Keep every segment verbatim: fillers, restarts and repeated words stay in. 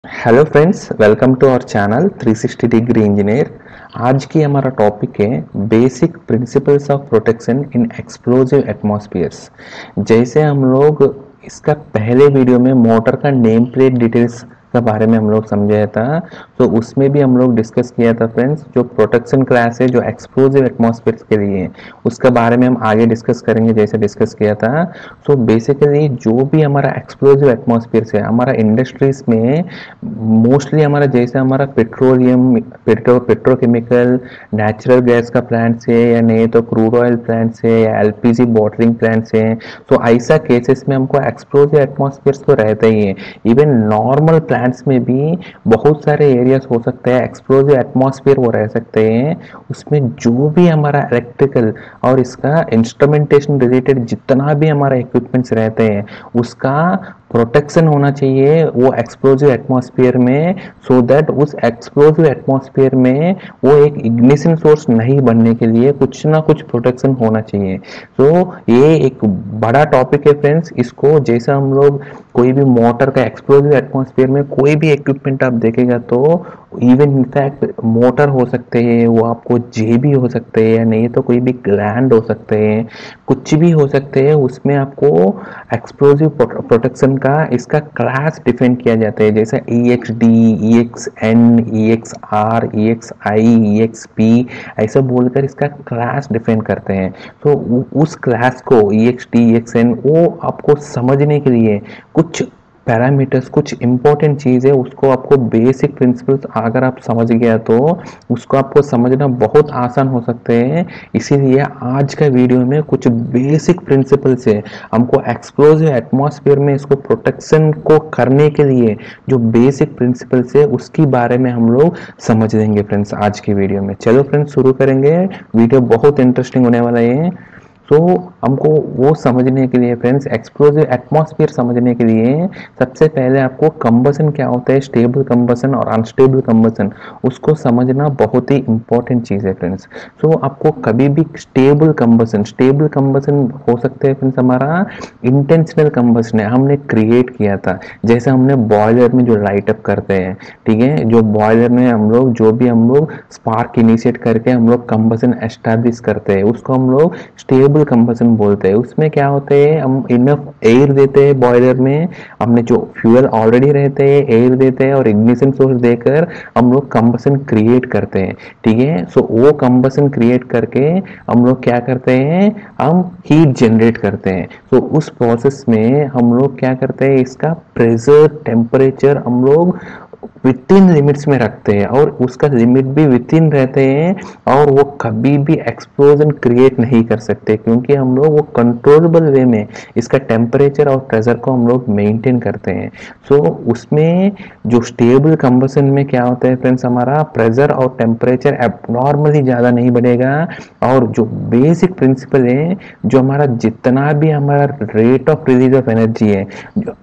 Hello friends, welcome to our channel three sixty degree engineer. आज की हमारा topic है basic principles of protection in explosive atmospheres. जैसे हम लोग इसका पहले वीडियो में मोटर का नेम प्लेट डिटेल्स के बारे में हम लोग समझाया था, तो उसमें भी हम लोग डिस्कस किया था फ्रेंड्स। जो प्रोटेक्शन क्लास है जो एक्सप्लोजिव एटमॉस्फेयर के लिए, उसके बारे में हम आगे डिस्कस करेंगे जैसे डिस्कस किया था। सो बेसिकली जो भी हमारा एक्सप्लोजिव एटमॉस्फेयर है, हमारा इंडस्ट्रीज में मोस्टली हमारा जैसे हमारा petroleum petro petrochemical natural gas का प्लांट्स है, या नहीं तो क्रूड ऑयल प्लांट्स है, या एलपीजी बॉटलिंग प्लांट्स है। तो ऐसा केसेस में हमको एक्सप्लोजिव एटमॉस्फेयर तो रहता ही है। इवन नॉर्मल प्लांट्स में भी बहुत सारे एरियाज हो सकते हैं एक्सप्लोजिव एटमॉस्फेयर वो रह सकते हैं। उसमें जो भी हमारा इलेक्ट्रिकल और इसका इंस्ट्रूमेंटेशन रिलेटेड जितना भी हमारा इक्विपमेंट्स रहते हैं, उसका प्रोटेक्शन होना चाहिए वो एक्सप्लोजिव एटमॉस्फेयर में, सो दैट उस एक्सप्लोजिव एटमॉस्फेयर में वो एक इग्निशन सोर्स नहीं बनने के लिए कुछ ना कुछ प्रोटेक्शन होना चाहिए। तो ये एक बड़ा टॉपिक है फ्रेंड्स। इसको जैसा हम लोग कोई भी मोटर का एक्सप्लोजिव एटमॉस्फेयर में कोई भी इक्विपमेंट आप देखेगा तो इवन इनफैक्ट मोटर हो सकते हैं, वो आपको जेबी हो सकते हैं, या नहीं तो कोई भी ग्लैंड हो सकते हैं, कुछ भी हो सकते हैं। उसमें आपको एक्सप्लोजिव प्रोटेक्शन का इसका क्लास डिफाइन किया जाता है, जैसे E X D, E X N, E X R, E X I, E X P, ऐसा बोलकर इसका क्लास डिफाइन करते हैं। तो उस क्लास को E X D, E X N वो आपको समझने के लिए कुछ पैरामीटर्स, कुछ इंपॉर्टेंट चीज़ है, उसको आपको बेसिक प्रिंसिपल्स अगर आप समझ गया तो उसको आपको समझना बहुत आसान हो सकते हैं। इसीलिए आज का वीडियो में कुछ बेसिक प्रिंसिपल्स है, हमको एक्सप्लोजिव एटमॉस्फेयर में इसको प्रोटेक्शन को करने के लिए जो बेसिक प्रिंसिपल्स है उसके बारे में हम लोग समझ लेंगे फ्रेंड्स आज की वीडियो में। चलो फ्रेंड्स शुरू करेंगे, वीडियो बहुत इंटरेस्टिंग होने वाला है। तो हमको वो समझने के लिए फ्रेंड्स, एक्सप्लोजिव एटमॉस्फेयर समझने के लिए सबसे पहले आपको कंबसन क्या होता है, स्टेबल कंबसन और अनस्टेबल कंबसन, उसको समझना बहुत ही इंपॉर्टेंट चीज़ है फ्रेंड्स। तो आपको कभी भी स्टेबल कंबसन स्टेबल कंबसन हो सकते हैं फ्रेंड्स, हमारा इंटेंशनल कंबसन है, हमने क्रिएट किया था। जैसे हमने बॉयलर में जो लाइट अप करते हैं, ठीक है, जो बॉयलर में हम लोग जो भी हम लोग स्पार्क इनिशिएट करके हम लोग कंबसन एस्टैब्लिश करते हैं, उसको हम लोग स्टेबल कंबसन बोलते हैं। उसमें क्या होते हैं, हम इनफ एयर देते हैं बॉयलर में, हमने जो फ्यूल ऑलरेडी रहते हैं एयर देते हैं और इग्निशन सोर्स देकर हम लोग कंबसन क्रिएट करते हैं, ठीक है। सो वो कंबसन क्रिएट करके हम लोग क्या करते हैं, हम हीट जनरेट करते हैं। तो उस प्रोसेस में हम लोग क्या करते हैं, इसका प्रेशर टेम्परेचर हम लोग विद इन लिमिट्स में रखते हैं, और उसका लिमिट भी विद इन रहते हैं, और वो कभी भी एक्सप्लोजन क्रिएट नहीं कर सकते, क्योंकि हम लोग वो कंट्रोलेबल वे में इसका टेम्परेचर और प्रेशर को हम लोग मेंटेन करते हैं। सो so, उसमें जो स्टेबल कंबसन में क्या होता है फ्रेंड्स, हमारा प्रेशर और टेम्परेचर एबनॉर्मली ज़्यादा नहीं बढ़ेगा, और जो बेसिक प्रिंसिपल है, जो हमारा जितना भी हमारा rate of release of energy है, जो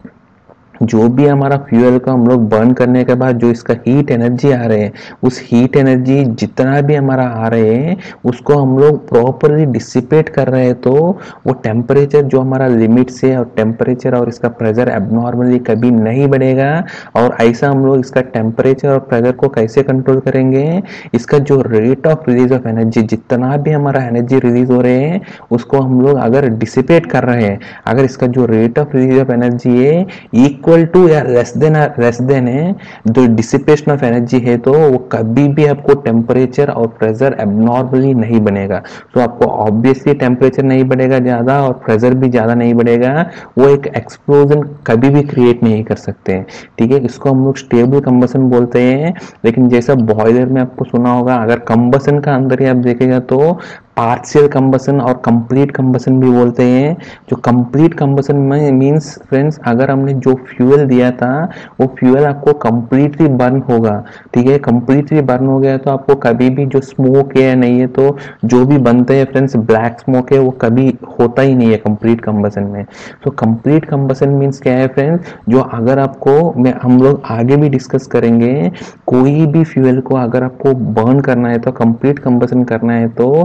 जो भी हमारा फ्यूल का हम लोग बर्न करने के बाद जो इसका हीट एनर्जी आ रहे हैं, उस हीट एनर्जी जितना भी हमारा आ रहे हैं उसको हम लोग प्रॉपरली डिसिपेट कर रहे हैं, तो वो टेम्परेचर जो हमारा लिमिट से, और टेम्परेचर और इसका प्रेशर एबनॉर्मली कभी नहीं बढ़ेगा। और ऐसा हम लोग इसका टेम्परेचर और प्रेशर को कैसे कंट्रोल करेंगे, इसका जो rate of release of energy, जितना भी हमारा एनर्जी रिलीज हो रहे हैं उसको हम लोग अगर डिसिपेट कर रहे हैं, अगर इसका जो rate of release of energy है इक्वल टू या लेस देन लेस देन है जो डिसिपेशन ऑफ एनर्जी है, तो वो कभी भी आपको टेम्परेचर और प्रेशर एबनॉर्मली नहीं बनेगा। तो आपको ऑब्वियसली टेम्परेचर नहीं बढ़ेगा ज्यादा और प्रेशर भी ज्यादा नहीं बढ़ेगा, वो एक एक्सप्लोजन कभी भी क्रिएट नहीं कर सकते हैं, ठीक है। इसको हम लोग स्टेबल कंबसन बोलते हैं। लेकिन जैसा बॉयलर में आपको सुना होगा, अगर कंबसन का अंदर ही आप देखेगा तो पार्शियल कंबसन और कंप्लीट कंबसन भी बोलते हैं। जो कंप्लीट कंबसन में मींस फ्रेंड्स, अगर हमने जो फ्यूल दिया था वो फ्यूल आपको कंप्लीटली बर्न होगा, ठीक है। कंप्लीटली बर्न हो गया तो आपको कभी भी जो स्मोक है नहीं है, तो जो भी बनते हैं फ्रेंड्स ब्लैक स्मोक है, वो कभी होता ही नहीं है कंप्लीट कंबसन में। तो कंप्लीट कंबसन मींस क्या है फ्रेंड्स, जो अगर आपको, मैं हम लोग आगे भी डिस्कस करेंगे, कोई भी फ्यूल को अगर आपको बर्न करना है तो कंप्लीट कंबसन करना है, तो इस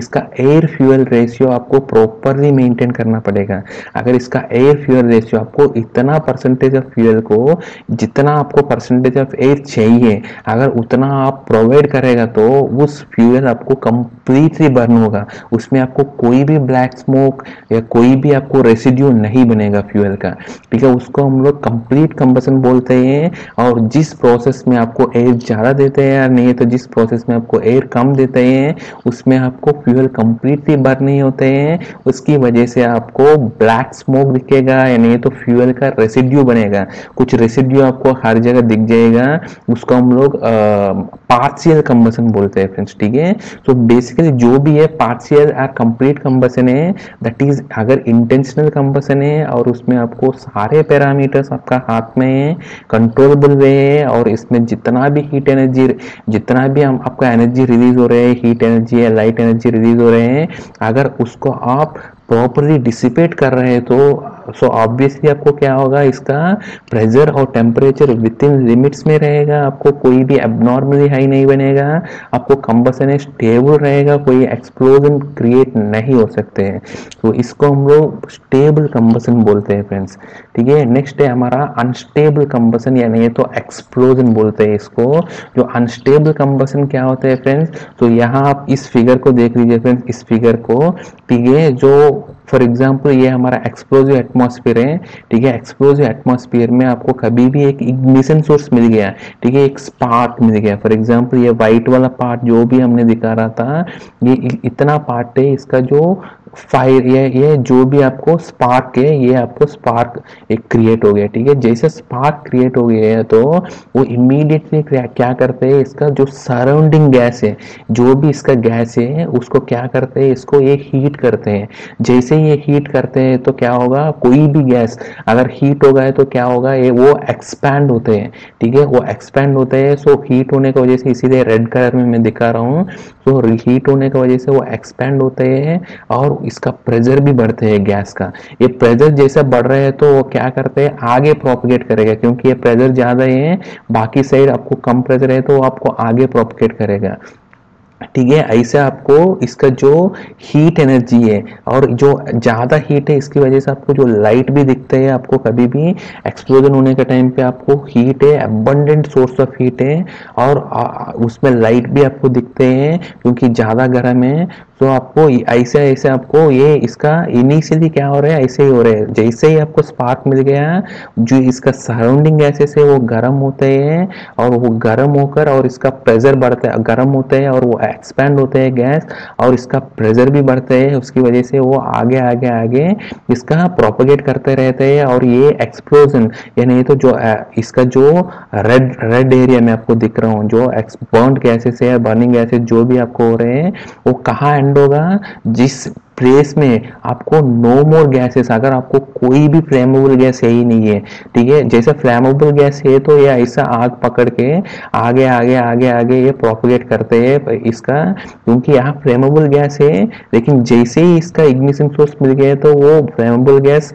इसका एयर फ्यूल रेशियो आपको प्रॉपरली मेंटेन करना पड़ेगा। अगर इसका एयर फ्यूल रेशियो आपको इतना परसेंटेज ऑफ फ्यूल को, जितना आपको परसेंटेज ऑफ एयर चाहिए, अगर उतना आप प्रोवाइड करेगा तो उस फ्यूल आपको कंप्लीटली बर्न होगा, उसमें आपको कोई भी ब्लैक स्मोक या कोई भी आपको रेसिड्यू नहीं बनेगा फ्यूल का, ठीक है। उसको हम लोग कंप्लीट कंबसन बोलते हैं। और जिस प्रोसेस में आपको एयर ज़्यादा देते हैं या नहीं तो जिस प्रोसेस में आपको एयर कम देते हैं उसमें आपको फ्यूल कंप्लीटली बर्न नहीं होते हैं, उसकी वजह से आपको ब्लैक स्मोक दिखेगा या नहीं तो फ्यूल का रेसिड्यू बनेगा, कुछ रेसिड्यू आपको हर जगह दिख जाएगा, उसको हम लोग पार्शियल कंबसन बोलते हैं फ्रेंड्स, ठीक है। तो बेसिकली जो भी है पार्शियल और कंप्लीट कंबसन है, दैट इज अगर इंटेंशनल कंबसन है और उसमें आपको सारे पैरामीटर्स आपका हाथ में है, कंट्रोलेबल वे है, और इसमें जितना भी हीट एनर्जी, जितना भी हम आपका एनर्जी रिलीज हो रहे हैं, हीट एनर्जी या लाइट एनर्जी रिलीज हो रहे हैं, अगर उसको आप प्रॉपरली डिसिपेट कर रहे हैं तो सो ऑब्वियसली आपको क्या होगा, इसका प्रेशर और टेम्परेचर विद इन लिमिट्स में रहेगा, आपको कोई भी एबनॉर्मली हाई नहीं बनेगा, आपको कंबसन स्टेबल रहेगा, कोई एक्सप्लोजन क्रिएट नहीं हो सकते हैं। तो इसको हम लोग स्टेबल कंबसन बोलते हैं फ्रेंड्स, ठीक है। नेक्स्ट है हमारा अनस्टेबल कंबसन, यानी ये तो एक्सप्लोजन बोलते हैं इसको। जो अनस्टेबल कंबसन क्या होता है फ्रेंड्स, तो यहाँ आप इस फिगर को देख लीजिए फ्रेंड्स, इस फिगर को, ठीक है। जो फॉर एग्जाम्पल ये हमारा एक्सप्लोजिव एटमॉस्फेयर है, ठीक है। एक्सप्लोजिव एटमॉस्फेयर में आपको कभी भी एक इग्निशन सोर्स मिल गया, ठीक है, एक स्पार्क मिल गया। फॉर एग्जाम्पल ये व्हाइट वाला पार्ट जो भी हमने दिखा रहा था, ये इतना पार्ट है, इसका जो फायर ये ये जो भी आपको स्पार्क है, ये आपको स्पार्क एक क्रिएट हो गया, ठीक है। जैसे स्पार्क क्रिएट हो गया है तो वो इमीडिएटली क्या करते हैं, इसका जो सराउंडिंग गैस है, जो भी इसका गैस है उसको क्या करते हैं, इसको ये हीट करते हैं। जैसे ये हीट करते हैं तो क्या होगा, कोई भी गैस अगर हीट होगा है तो क्या होगा, ये वो एक्सपैंड होते हैं, ठीक है, वो एक्सपैंड होते हैं। सो हीट होने की वजह से, इसीलिए रेड कलर में मैं दिखा रहा हूँ, तो हीट होने की वजह से वो एक्सपैंड होते हैं और इसका प्रेशर भी बढ़ते हैं गैस का। ये प्रेशर जैसा बढ़ रहा है तो वो क्या करते हैं, आगे प्रोपगेट करेगा, क्योंकि ये प्रेशर ज्यादा है, बाकी साइड आपको कम प्रेशर है तो वो आपको आगे प्रोपगेट करेगा, ठीक है। ऐसे आपको इसका जो हीट एनर्जी है और जो ज्यादा हीट है इसकी वजह से आपको जो लाइट भी दिखता है, आपको कभी भी एक्सप्लोजन होने के टाइम पे आपको हीट है, अबंडेंट सोर्स ऑफ हीट है, और उसमें लाइट भी आपको दिखते हैं क्योंकि ज्यादा गर्म है। तो आपको ऐसे ऐसे आपको ये इसका इनिशियली क्या हो रहा है, ऐसे ही हो रहा है। जैसे ही आपको स्पार्क मिल गया, जो इसका सराउंडिंग गैसेस है वो गर्म होते हैं, और वो गर्म होकर और इसका प्रेशर बढ़ता है, गर्म होते हैं और वो एक्सपैंड होते हैं गैस, और इसका प्रेशर भी बढ़ते हैं, उसकी वजह से वो आगे आगे आगे इसका प्रोपगेट करते रहते हैं, और ये एक्सप्लोजन यानी तो जो इसका जो रेड रेड एरिया में आपको दिख रहा हूँ, जो बर्न गैसेस है, बर्निंग गैसेस जो भी आपको हो रहे हैं, वो कहाँ एंड होगा, जिस प्लेस में आपको नो मोर गैसेस, अगर आपको कोई भी फ्लेमेबल गैस है ही नहीं है, ठीक है। जैसे फ्लेमेबल गैस है तो ये ऐसा आग पकड़ के आगे आगे आगे आगे ये प्रोपगेट करते हैं इसका, क्योंकि यहाँ फ्लेमेबल गैस है, लेकिन जैसे ही इसका इग्निशन सोर्स मिल गया तो वो फ्लेमेबल गैस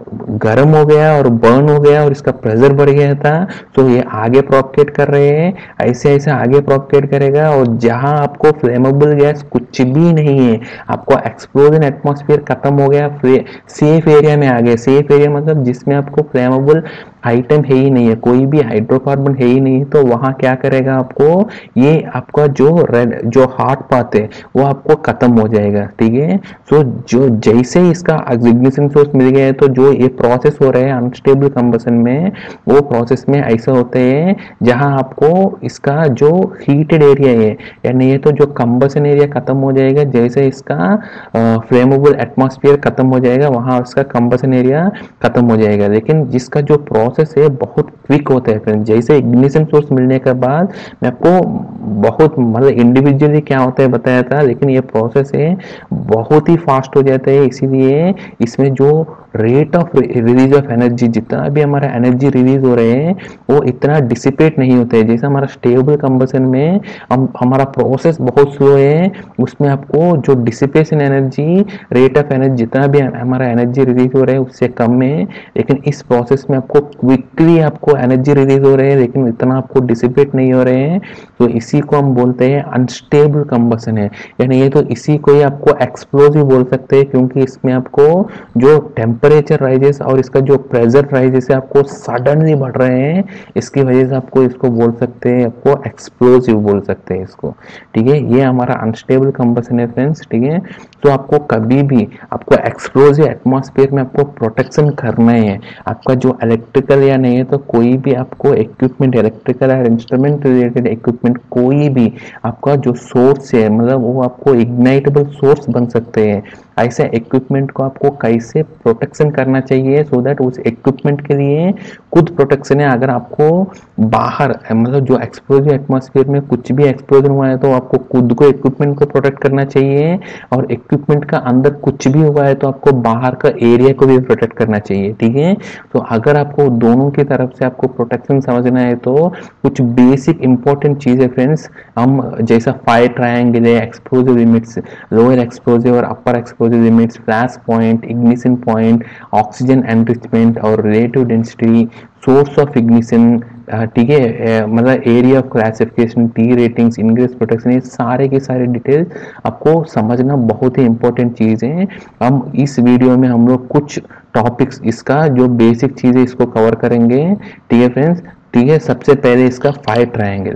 गर्म हो गया और बर्न हो गया और इसका प्रेशर बढ़ गया था, तो ये आगे प्रोपगेट कर रहे हैं, ऐसे ऐसे आगे प्रोपगेट करेगा। और जहां आपको फ्लेमेबल गैस कुछ भी नहीं है, आपको एक्सप्लोजन एटमॉस्फेयर खत्म हो गया, सेफ एरिया में आ गया। सेफ एरिया मतलब जिसमें आपको फ्लेमेबल आइटम है ही नहीं है, कोई भी हाइड्रोकार्बन है ही नहीं, तो वहां क्या करेगा, आपको ये आपका जो रेड जो हार्ट पाथ है वो आपको खत्म हो जाएगा, ठीक है। सो जो जैसे ही इसका इग्निशन सोर्स मिल गया है तो जो ये प्रोसेस हो रहे हैं अनस्टेबल कंबसन में, वो प्रोसेस में ऐसा होते हैं जहां आपको इसका जो हीटेड एरिया है यानी ये तो जो कंबसन एरिया खत्म हो जाएगा, जैसे इसका फ्लेमेबल एटमॉस्फेयर खत्म हो जाएगा वहां उसका कंबसन एरिया खत्म हो जाएगा। लेकिन जिसका जो प्रोसेस है बहुत क्विक होता है फ्रेंड्स। जैसे इग्निशन सोर्स मिलने के बाद मैं आपको बहुत मतलब इंडिविजुअली क्या होता है बताया था, लेकिन ये प्रोसेस है बहुत ही फास्ट हो जाता है, इसीलिए इसमें जो rate of release of energy, जितना भी हमारा एनर्जी रिलीज हो रहे हैं वो इतना डिसिपेट नहीं होता है। जैसे हमारा स्टेबल कंबसन में हम हमारा प्रोसेस बहुत स्लो है, उसमें आपको जो dissipation energy, rate of energy जितना भी हमारा एनर्जी रिलीज हो रहा है उससे कम है, लेकिन इस प्रोसेस में आपको क्विकली आपको एनर्जी रिलीज हो रहे हैं लेकिन इतना आपको डिसिपेट नहीं हो रहे हैं। तो इसी इसी को हम बोलते हैं अनस्टेबल कंबसन है, यानी ये तो इसी को ही आपको एक्सप्लोजिव बोल सकते हैं, क्योंकि इसमें आपको जो टेम्परेचर राइजेस और इसका जो प्रेशर राइजेस है आपको सडनली बढ़ रहे हैं, इसकी वजह से आपको इसको बोल सकते हैं, आपको एक्सप्लोजिव बोल सकते हैं इसको, ठीक है। ये हमारा अनस्टेबल कंबसन है फ्रेंड्स, ठीक है। तो आपको कभी भी आपको एक्सप्लोजिव एटमॉस्फेयर में आपको प्रोटेक्शन करना है, आपका जो इलेक्ट्रिकल या नहीं है तो कोई भी आपको इक्विपमेंट, इलेक्ट्रिकल या इंस्ट्रूमेंट रिलेटेड इक्विपमेंट कोई भी आपका जो सोर्स है, मतलब वो आपको इग्नाइटेबल सोर्स बन सकते हैं, ऐसे इक्विपमेंट को आपको कैसे प्रोटेक्शन करना चाहिए, सो दैट उस इक्विपमेंट के लिए खुद प्रोटेक्शन है। अगर आपको बाहर मतलब जो एक्सप्लोजिव एटमॉस्फेयर में कुछ भी एक्सप्लोजन हुआ है तो आपको खुद को इक्विपमेंट को प्रोटेक्ट करना चाहिए, और इक्विपमेंट का अंदर कुछ भी हुआ है तो आपको बाहर का एरिया को भी प्रोटेक्ट करना चाहिए, ठीक है। तो अगर आपको दोनों की तरफ से आपको प्रोटेक्शन समझना है तो कुछ बेसिक इंपॉर्टेंट चीज है फ्रेंड्स, हम जैसा फायर ट्रायंगल है, एक्सप्लोजिव लिमिट्स, लोअर एक्सप्लोजिव और upper explosive limits, flash point, ignition point, oxygen enrichment और relative density, source of ignition, ठीक है, मतलब area of classification, T ratings, ingress protection, ये सारे के सारे डिटेल्स आपको समझना बहुत ही इंपॉर्टेंट चीज है। हम इस वीडियो में हम लोग कुछ टॉपिक्स इसका जो बेसिक चीज है इसको कवर करेंगे, ठीक है फ्रेंड्स, ठीक है। सबसे पहले इसका फायर ट्रायंगल,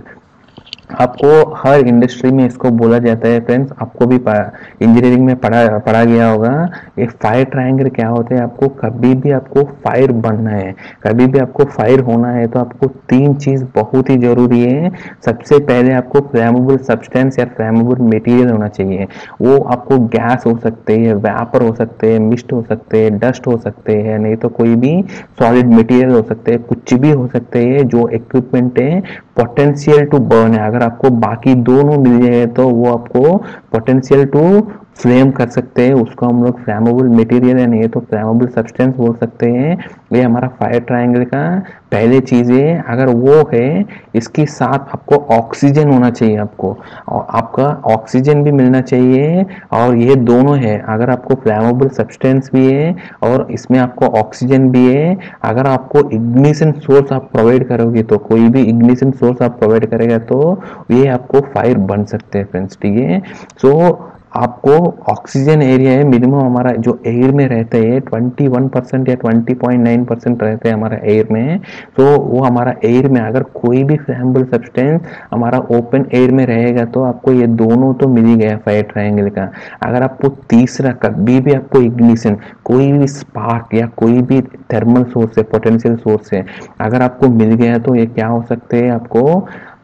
आपको हर इंडस्ट्री में इसको बोला जाता है फ्रेंड्स, आपको भी इंजीनियरिंग में पढ़ा पढ़ा गया होगा। एक फायर ट्रायंगल क्या होता है, आपको कभी भी आपको फायर बनना है, कभी भी आपको फायर होना है तो आपको तीन चीज बहुत ही जरूरी है। सबसे पहले आपको फ्लेमेबल सब्सटेंस या फ्लेमेबल मटेरियल होना चाहिए, वो आपको गैस हो सकते हैं, वेपर हो सकते हैं, मिस्ट हो सकते हैं, डस्ट हो सकते हैं, नहीं तो कोई भी सॉलिड मटेरियल हो सकते हैं, कुछ भी हो सकते हैं जो इक्विपमेंट है पोटेंशियल टू बर्न है। अगर आपको बाकी दोनों मिल जाए तो वो आपको पोटेंशियल टू फ्लेम कर सकते हैं, उसको हम लोग फ्लेमेबल मटेरियल है, नहीं तो फ्लेमेबल सब्सटेंस बोल सकते हैं। ये हमारा फायर ट्रायंगल का पहले चीज है। अगर वो है, इसके साथ आपको ऑक्सीजन होना चाहिए, आपको आपका ऑक्सीजन भी मिलना चाहिए, और ये दोनों है। अगर आपको फ्लेमेबल सब्सटेंस भी है और इसमें आपको ऑक्सीजन भी है, अगर आपको इग्निशन सोर्स आप प्रोवाइड करोगे तो कोई भी इग्निशन सोर्स आप प्रोवाइड करेगा तो ये आपको फायर बन सकते हैं फ्रेंड्स, ठीक है। सो आपको ऑक्सीजन एरिया है मिनिमम, हमारा जो एयर में रहता है इक्कीस परसेंट या बीस पॉइंट नौ परसेंट रहता है हमारा एयर में, तो वो हमारा एयर में अगर कोई भी फ्लेमेबल सब्सटेंस हमारा ओपन एयर में रहेगा तो आपको ये दोनों तो मिल ही गया फायर ट्रायंगल का। अगर आपको तीसरा कभी भी आपको इग्निशन, कोई भी स्पार्क या कोई भी थर्मल सोर्स है, पोटेंशियल सोर्स है, अगर आपको मिल गया तो ये क्या हो सकते हैं, आपको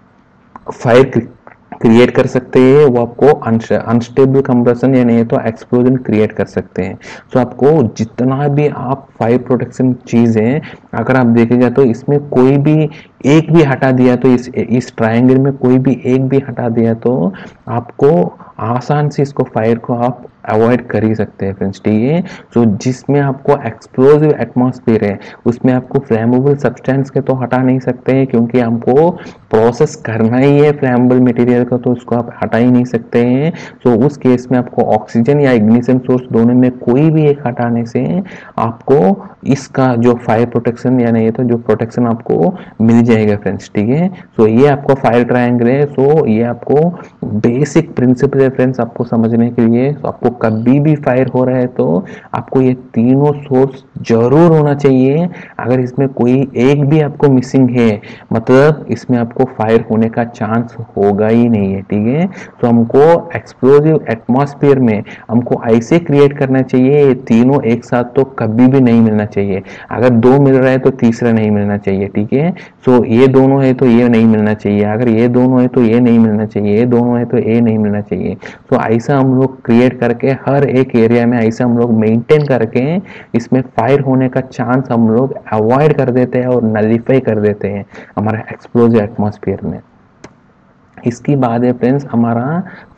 फायर क्रिएट कर सकते हैं, वो आपको अनस्टेबल कंप्रेशन या नहीं तो एक्सप्लोजन क्रिएट कर सकते हैं। सो आपको जितना भी आप फायर प्रोटेक्शन चीज है, अगर आप देखेगा तो इसमें कोई भी एक भी हटा दिया तो इस इस ट्रायंगल में कोई भी एक भी हटा दिया तो आपको आसान से इसको फायर को आप अवॉइड कर ही सकते हैं फ्रेंड्स, ठीक है। तो जिसमें आपको एक्सप्लोजिव एटमॉस्फेयर है उसमें आपको फ्लेमेबल सब्सटेंस के तो हटा नहीं सकते हैं, क्योंकि हमको प्रोसेस करना ही है फ्लेमेबल मटेरियल का, तो उसको आप हटा ही नहीं सकते हैं। तो उस केस में आपको ऑक्सीजन या इग्निशन सोर्स दोनों में कोई भी एक हटाने से आपको इसका जो फायर प्रोटेक्शन या नहीं तो जो प्रोटेक्शन आपको मिल जाएगा फ्रेंड्स, ठीक है। सो ये आपको फायर ट्रायंगल है। सो ये आपको बेसिक प्रिंसिपल है फ्रेंड्स आपको समझने के लिए। तो आपको कभी भी फायर हो रहा है तो आपको ये तीनों सोर्स जरूर होना चाहिए। अगर इसमें कोई एक भी आपको मिसिंग है मतलब इसमें आपको फायर होने का चांस होगा ही नहीं है, ठीक है। तो हमको एक्सप्लोजिव एटमॉस्फेयर में हमको ऐसे क्रिएट करना चाहिए, ये तीनों एक साथ तो कभी भी नहीं मिलना चाहिए। अगर दो मिल रहा है तो तीसरा नहीं मिलना चाहिए, ठीक है। सो ये दोनों है तो ये नहीं मिलना चाहिए, अगर ये दोनों है तो ये नहीं मिलना चाहिए, ये दोनों है तो ये नहीं मिलना चाहिए। तो ऐसा हम लोग क्रिएट करके हर एक एरिया में ऐसा हम लोग मेंटेन करके इसमें फायर होने का चांस हम लोग अवॉइड कर देते हैं और नलिफाई कर देते हैं हमारा एक्सप्लोजिव एटमॉस्फेयर में। इसकी बात है फ्रेंड्स हमारा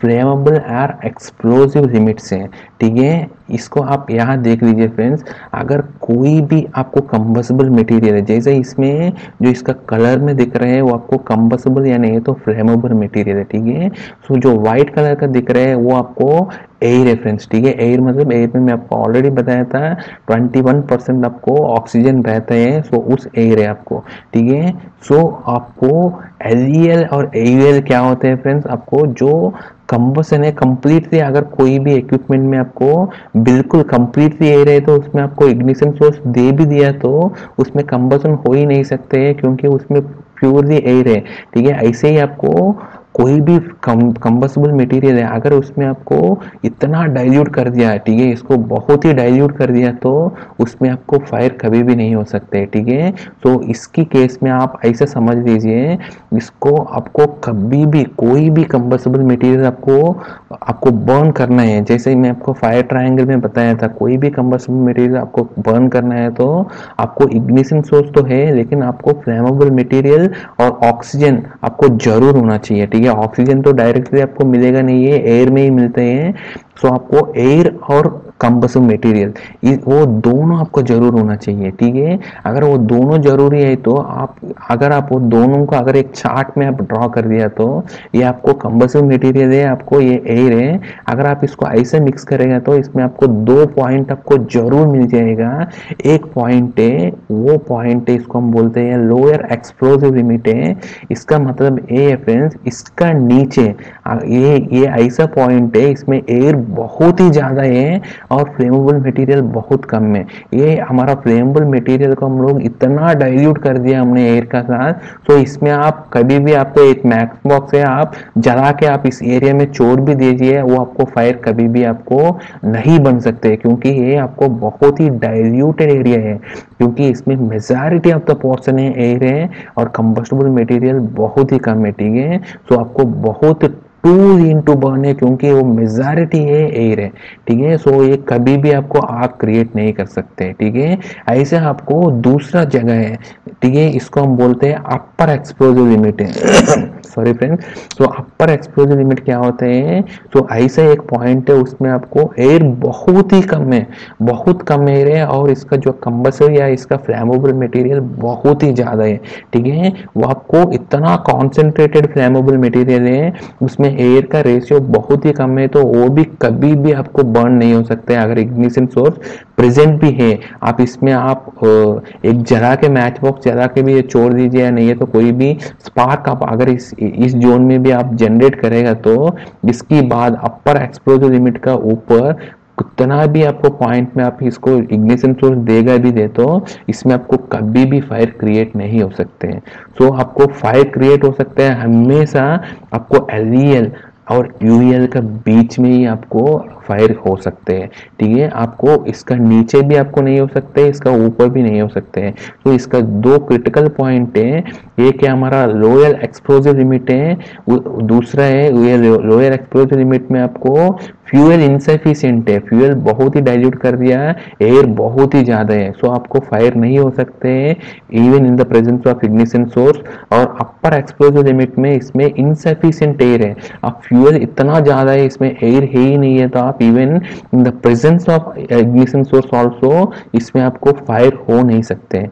फ्लेमेबल और एक्सप्लोसिव लिमिट्स हैं, ठीक है। इसको आप यहाँ देख लीजिए फ्रेंड्स, अगर कोई भी आपको कंबसिबल मटेरियल है, जैसे इसमें जो इसका कलर में दिख रहे हैं वो आपको कंबसिबल या नहीं तो फ्लेमेबल मटेरियल है, ठीक है। सो जो व्हाइट कलर का दिख रहा है वो आपको एयर है फ्रेंड्स, ठीक है। एयर मतलब एयर में मैं आपको ऑलरेडी बताया था इक्कीस परसेंट आपको ऑक्सीजन रहता है, सो उस एयर है आपको, ठीक है। सो आपको एल ई एल और ए यू एल क्या होते हैं फ्रेंड्स, आपको जो कंबसन है कंप्लीटली, अगर कोई भी इक्विपमेंट में आपको बिल्कुल कंप्लीटली एयर है तो उसमें आपको इग्निशन सोर्स दे भी दिया तो उसमें कंबसन हो ही नहीं सकते हैं, क्योंकि उसमें प्योरली एयर है, ठीक है। ऐसे ही आपको कोई भी कंबसिबल मटेरियल है, अगर उसमें आपको इतना डाइल्यूट कर दिया है, ठीक है, इसको बहुत ही डाइल्यूट कर दिया तो उसमें आपको फायर कभी भी नहीं हो सकते, ठीक है। तो इसकी केस में आप ऐसे समझ लीजिए, इसको आपको कभी भी कोई भी कंबसिबल मटेरियल आपको आपको बर्न करना है, जैसे मैं आपको फायर ट्रायंगल में बताया था, कोई भी कंबसिबल मटेरियल आपको बर्न करना है तो आपको इग्निशन सोर्स तो है, लेकिन आपको फ्लेमेबल मटेरियल और ऑक्सीजन आपको जरूर होना चाहिए, ठीक है। ऑक्सीजन तो डायरेक्टली आपको मिलेगा नहीं है, एयर में ही मिलते हैं, सो आपको एयर और कंबसिबल मटेरियल वो दोनों आपको जरूर होना चाहिए, ठीक है। अगर वो दोनों जरूरी है तो आप अगर आप वो दोनों को अगर एक चार्ट में आप ड्रॉ कर दिया तो ये आपको कंबसिबल मटेरियल है, आपको ये एयर है, अगर आप इसको ऐसे मिक्स करेगा तो इसमें आपको दो पॉइंट आपको जरूर मिल जाएगा। एक पॉइंट है, वो पॉइंट है इसको हम बोलते हैं लोअर एक्सप्लोसिव लिमिट है, इसका मतलब ये है फ्रेंड्स, इसका नीचे ये ये ऐसा पॉइंट है इसमें एयर बहुत ही ज्यादा है और फ्लेमेबल मटेरियल बहुत कम है। ये हमारा फ्लेमेबल मटेरियल को हम लोग इतना डाइल्यूट कर दिया हमने एयर का साथ, तो इसमें आप कभी भी आपको एक मैच बॉक्स है, आप जला के आप इस एरिया में छोड़ भी दीजिए, वो आपको फायर कभी भी आपको नहीं बन सकते, क्योंकि ये आपको बहुत ही डाइल्यूटेड एरिया है, क्योंकि इसमें मेजॉरिटी ऑफ द पोर्शन है एयर है और कंबस्टिबल मटेरियल बहुत ही कम है, ठीक है। तो आपको बहुत टू इनटू बर्न है, क्योंकि वो मेजॉरिटी है एयर है, ठीक है। सो ये कभी भी आपको आग क्रिएट नहीं कर सकते, ठीक है। ऐसे आपको दूसरा जगह है, ठीक है, इसको हम बोलते हैं अपर एक्सप्लोजिव लिमिट है सॉरी फ्रेंड। तो अपर एक्सप्लोजिव लिमिट क्या होते हैं, तो ऐसा एक पॉइंट है उसमें आपको एयर बहुत ही कम है, बहुत कम एयर है और इसका जो कंबसन या इसका फ्लैमेबल मटेरियल बहुत ही ज्यादा है, ठीक है। वो आपको इतना कॉन्सेंट्रेटेड फ्लैमेबल मटेरियल है, उसमें एयर का रेशियो बहुत ही कम है, तो वो भी कभी भी आपको बर्न नहीं हो सकते है अगर इग्निशन सोर्स प्रेजेंट भी है। आप इसमें आप एक जला के मैच बॉक्स जला के भी ये छोड़ दीजिए या नहीं है तो कोई भी स्पार्क आप अगर इस इस जोन में भी आप जनरेट करेगा तो इसकी बाद अपर एक्सप्लोजिव लिमिट का ऊपर कितना भी आपको पॉइंट में आप इसको इग्निशन सोर्स देगा भी दे तो इसमें आपको कभी भी फायर क्रिएट नहीं हो सकते हैं। सो so, आपको फायर क्रिएट हो सकते हैं हमेशा आपको एल ई एल और यू ई एल का बीच में ही आपको फायर हो सकते हैं, ठीक है। आपको इसका नीचे भी आपको नहीं हो सकते, इसका ऊपर भी नहीं हो सकते हैं। तो इसका दो क्रिटिकल पॉइंट है, एक है हमारा लोअर एक्सप्लोजिव लिमिट है, दूसरा है ये लोअर एक्सप्लोजिव लिमिट में आपको फ्यूल इनसफिशिएंट है, फ्यूल बहुत ही डाइल्यूट कर दिया, एयर बहुत ही ज्यादा है, सो आपको फायर नहीं हो सकते हैं even in the presence of ignition source. और अपर एक्सप्लोजिव लिमिट में इसमें इनसफिशिएंट एयर है, अब फ्यूल इतना ज्यादा है इसमें एयर है ही नहीं है, तो आप even in the presence of ignition source also इसमें आपको फायर हो नहीं सकते।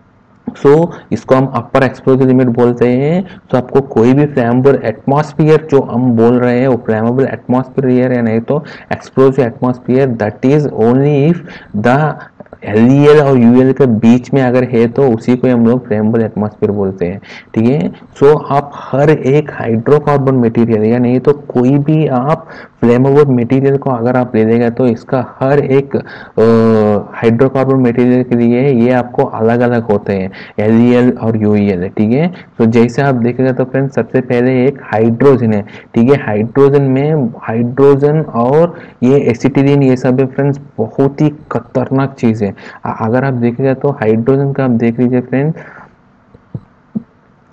सो so, इसको हम अपर एक्सप्लोजिव लिमिट बोलते हैं। तो आपको कोई भी फ्लैमेबल एटमॉस्फेयर जो हम बोल रहे हैं वो फ्लैमेबल एटमॉस्फेयर है, नहीं तो explosive atmosphere, that is only if the L E L और यू एल के बीच में अगर है तो उसी को हम लोग फ्लेमेबल एटमॉस्फेयर बोलते हैं, ठीक है। सो so, आप हर एक हाइड्रोकार्बन मटेरियल या नहीं तो कोई भी आप फ्लेमेबल मटेरियल को अगर आप ले लेगा तो इसका हर एक हाइड्रोकार्बन मटेरियल के लिए ये आपको अलग अलग होते हैं, एल ई एल और यू ई एल, ठीक है। तो जैसे आप देखेगा तो फ्रेंड्स सबसे पहले एक हाइड्रोजन है, ठीक है। हाइड्रोजन में हाइड्रोजन और ये एसिटिलीन ये सब है फ्रेंड्स, बहुत ही खतरनाक चीज है। अगर आप देखेगा तो हाइड्रोजन का आप देख लीजिए फ्रेंड्स,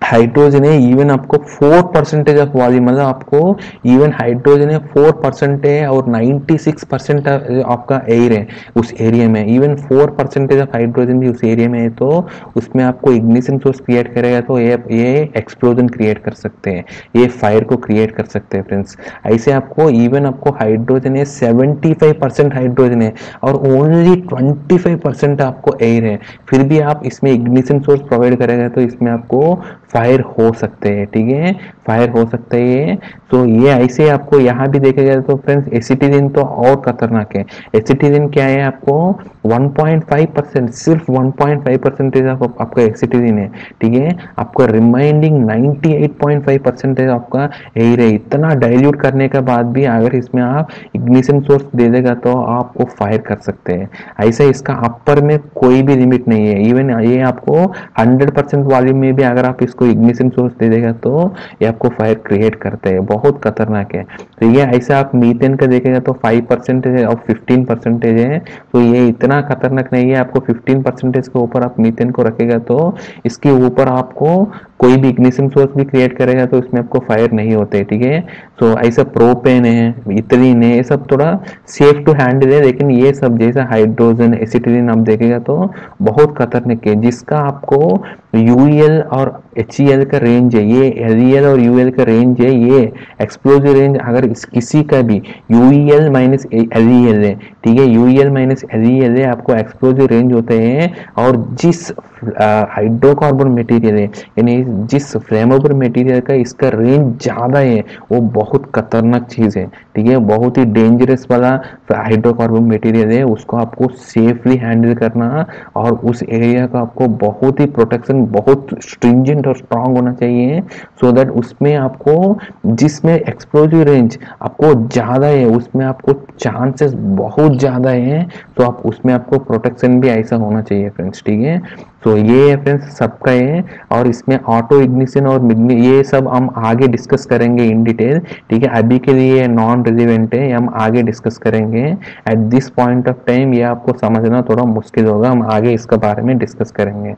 हाइड्रोजन है इवन आपको फोर परसेंटेज ऑफ वॉल्यूम, मतलब आपको इवन हाइड्रोजन है फोर परसेंट है और नाइन्टी सिक्स परसेंट आपका एयर है उस एरिया में, even four percentage of hydrogen भी उस एरिया में है, तो उसमें आपको इग्निशन सोर्स क्रिएट करेगा तो ये ये एक्सप्लोजन क्रिएट कर सकते हैं, ये फायर को क्रिएट कर सकते हैं फ्रेंड्स। ऐसे आपको इवन आपको हाइड्रोजन है सेवेंटी फाइव परसेंट हाइड्रोजन है और ओनली ट्वेंटी फाइव परसेंट आपको एयर है, फिर भी आप इसमें इग्निशन सोर्स प्रोवाइड करेगा तो इसमें आपको फायर हो सकते हैं, ठीक है, फायर हो सकते हैं। तो ये ऐसे आपको यहाँ भी देखेगा तो फ्रेंड्स एसिटिलीन तो और खतरनाक है। एसिटिलीन क्या है, आपको वन पॉइंट फाइव परसेंट, सिर्फ वन पॉइंट फाइव परसेंटेज आप, आपका एसिटिलीन है, ठीक है, आपका reminding ninety eight point five percentage आपका एयर है। इतना डाइल्यूट करने के बाद भी अगर इसमें आप इग्निशन सोर्स दे देगा तो आपको फायर कर सकते हैं। ऐसा इसका अपर में कोई भी लिमिट नहीं है, इवन ये आपको हंड्रेड परसेंट वॉल्यूम में भी अगर आप इसको इग्निशन सोर्स दे देगा तो ये आपको फायर क्रिएट करते हैं, बहुत खतरनाक है। तो ये ऐसा आप मीथेन का देखेगा तो फाइव परसेंटेज है और फिफ्टीन परसेंटेज है, तो ये इतना खतरनाक नहीं है। आपको फिफ्टीन परसेंटेज के ऊपर आप मीथेन को रखेगा तो इसके ऊपर आपको कोई भी इग्निशन सोर्स भी क्रिएट करेगा तो इसमें आपको फायर नहीं होते, ठीक है। तो ऐसा प्रोपेन है, इथिलीन है, ये सब थोड़ा सेफ टू हैंडल है, लेकिन ये सब जैसा हाइड्रोजन एसिटिलीन आप देखेगा तो बहुत खतरनाक है, जिसका आपको यूएल और एचईएल का रेंज है, ये एलईएल और यूएल का रेंज है, ये एक्सप्लोजिव रेंज अगर इस किसी का भी यूएल माइनस एलईएल है, ठीक है, यूएल माइनस एलईएल है, आपको एक्सप्लोजिव रेंज होते हैं। और जिस हाइड्रोकार्बन मटेरियल है यानी जिस फ्लेमेबल मटेरियल का इसका रेंज ज्यादा है वो बहुत खतरनाक चीज है, ठीक है, बहुत ही डेंजरस वाला हाइड्रोकार्बन मटेरियल है, उसको आपको सेफली हैंडल करना और उस एरिया का आपको बहुत ही प्रोटेक्शन बहुत स्ट्रिंजेंट और स्ट्रांग होना चाहिए, सो so दैट उसमें आपको जिसमें एक्सप्लोजिव रेंज आपको ज्यादा है उसमें आपको चांसेस बहुत ज्यादा है, तो आप उसमें आपको प्रोटेक्शन भी ऐसा होना चाहिए फ्रेंड्स, ठीक है। तो ये है फ्रेंड्स सबका है, और इसमें ऑटो इग्निशन और ये सब हम आगे डिस्कस करेंगे इन डिटेल, ठीक है, अभी के लिए नॉन रिलेवेंट है, हम आगे डिस्कस करेंगे। At this point of time ये आपको समझना थोड़ा मुश्किल होगा, हम आगे इसके बारे में डिस्कस करेंगे,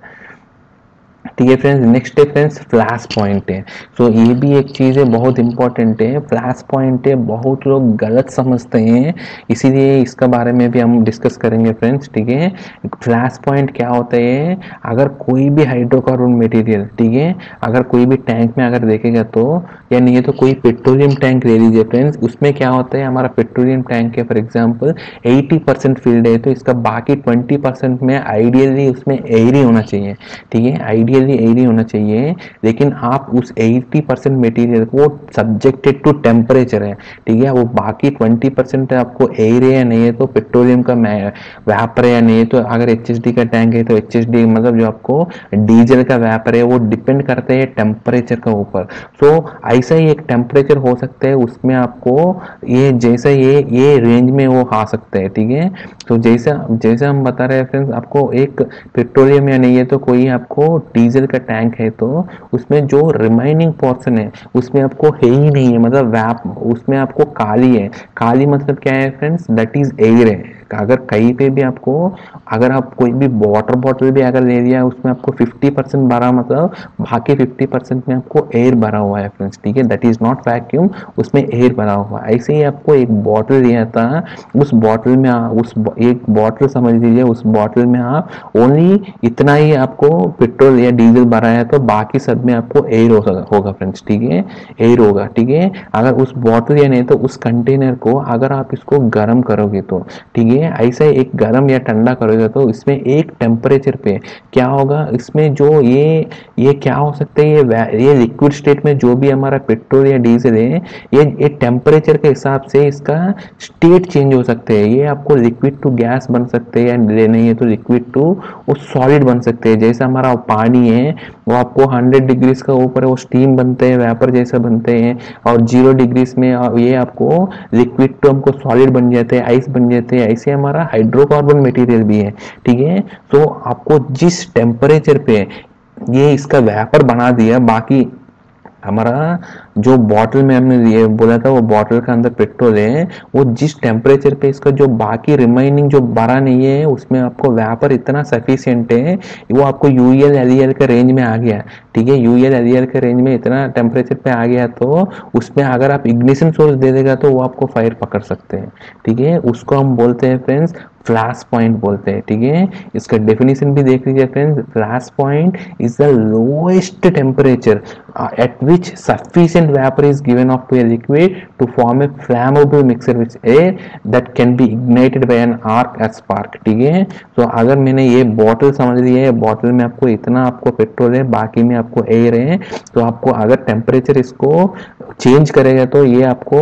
ठीक है फ्रेंड्स। नेक्स्ट है फ्रेंड्स फ्लैश पॉइंट है, सो so, ये भी एक चीज़ है बहुत इंपॉर्टेंट है। फ्लैश पॉइंट है बहुत लोग गलत समझते हैं, इसीलिए इसका बारे में भी हम डिस्कस करेंगे फ्रेंड्स, ठीक है। फ्लैश पॉइंट क्या होता है, अगर कोई भी हाइड्रोकार्बन मटेरियल, ठीक है, अगर कोई भी टैंक में अगर देखेगा तो, या नहीं है तो कोई पेट्रोलियम टैंक ले लीजिए फ्रेंड्स, उसमें क्या होता है, हमारा पेट्रोलियम टैंक है for example eighty percent filled है, तो इसका बाकी ट्वेंटी परसेंट में आइडियली उसमें एयर ही होना चाहिए, ठीक है, आइडियल एयर ही होना चाहिए, लेकिन आप उस एटी परसेंट मटेरियल को सब्जेक्टेड टू टेम्परेचर है, ठीक है, वो बाकी ट्वेंटी परसेंट आपको एयर है या नहीं है, तो पेट्रोलियम का वेपर है या नहीं है, तो अगर एचएसडी का टैंक है तो एचएसडी मतलब जो आपको डीजल का वेपर है वो डिपेंड करता है टेम्परेचर के ऊपर। सो ऐसा ही एक टेम्परेचर हो सकता है, उसमें आपको ये जैसा ये ये रेंज में वो आ सकता है, ठीक है। तो जैसा जैसा हम बता रहे हैं फ्रेंड्स, आपको एक पेट्रोलियम या नहीं है तो कोई आपको डीजल का टैंक है तो उसमें जो रिमाइनिंग पोर्शन है उसमें आपको है ही नहीं है, मतलब वैप उसमें आपको काली है, काली मतलब क्या है फ्रेंड्स, दैट इज एयर है। अगर कहीं पे भी आपको अगर आप कोई भी वाटर बॉटल भी अगर ले लिया उसमें आपको फिफ्टी परसेंट भरा मतलब बाकी फिफ्टी परसेंट में आपको एयर भरा हुआ है फ्रेंड्स, ठीक है, दैट इज नॉट वैक्यूम, उसमें एयर भरा हुआ है। ऐसे ही आपको एक बॉटल लिया था, उस बॉटल में उस एक बॉटल समझ लीजिए, उस बॉटल में आप ओनली इतना ही आपको पेट्रोल या डीजल भरा है, तो बाकी सब में आपको एयर होगा फ्रेंड्स, ठीक है, एयर होगा, ठीक है। अगर उस बॉटल या नहीं तो उस कंटेनर को अगर आप इसको गर्म करोगे तो, ठीक है, ऐसा एक गर्म या ठंडा करोगे तो इसमें एक टेम्परेचर पे क्या होगा, इसमें जो ये ये क्या हो सकता है, ये ये लिक्विड स्टेट में जो भी हमारा पेट्रोल या डीजल है, ये ये टेम्परेचर के हिसाब से इसका स्टेट चेंज हो सकते हैं, ये आपको लिक्विड टू गैस बन सकते हैं या नहीं है तो लिक्विड टू वो सॉलिड बन सकते हैं। जैसे हमारा पानी है वो आपको हंड्रेड डिग्रीज का ऊपर वो स्टीम बनते हैं, वेपर जैसा बनते हैं, और जीरो डिग्रीज में ये आपको लिक्विड टू हमको सॉलिड बन जाते हैं, आइस बन जाते हैं। ऐसे हमारा हाइड्रोकार्बन मटेरियल भी है, ठीक है। तो आपको जिस टेम्परेचर पे ये इसका वेपर बना दिया, बाकी हमारा जो बॉटल में हमने ये बोला था वो बॉटल का अंदर पेट्रोल है, वो जिस टेम्परेचर पे इसका जो बाकी रिमेनिंग जो भरा नहीं है उसमें आपको वेपर इतना सफिशिएंट है, वो आपको यूएल एलईएल के रेंज में आ गया, ठीक है। यूएल एलईएल के रेंज में इतना टेम्परेचर पे आ गया तो उसमें अगर आप इग्निशन सोर्स दे देगा तो वो आपको फायर पकड़ सकते हैं, ठीक है। उसको हम बोलते हैं फ्रेंड्स फ्लैश पॉइंट बोलते हैं, ठीक है। इसका डेफिनेशन भी देख लीजिए friends, flash point is the lowest temperature at which sufficient vapor is given off to a liquid to form a flammable mixture with air that can be ignited by an arc as spark, ठीक है। तो अगर मैंने ये bottle समझ लिया है, bottle में आपको इतना आपको पेट्रोल है, बाकी में आपको एयर है, तो आपको अगर टेम्परेचर इसको चेंज करेगा तो ये आपको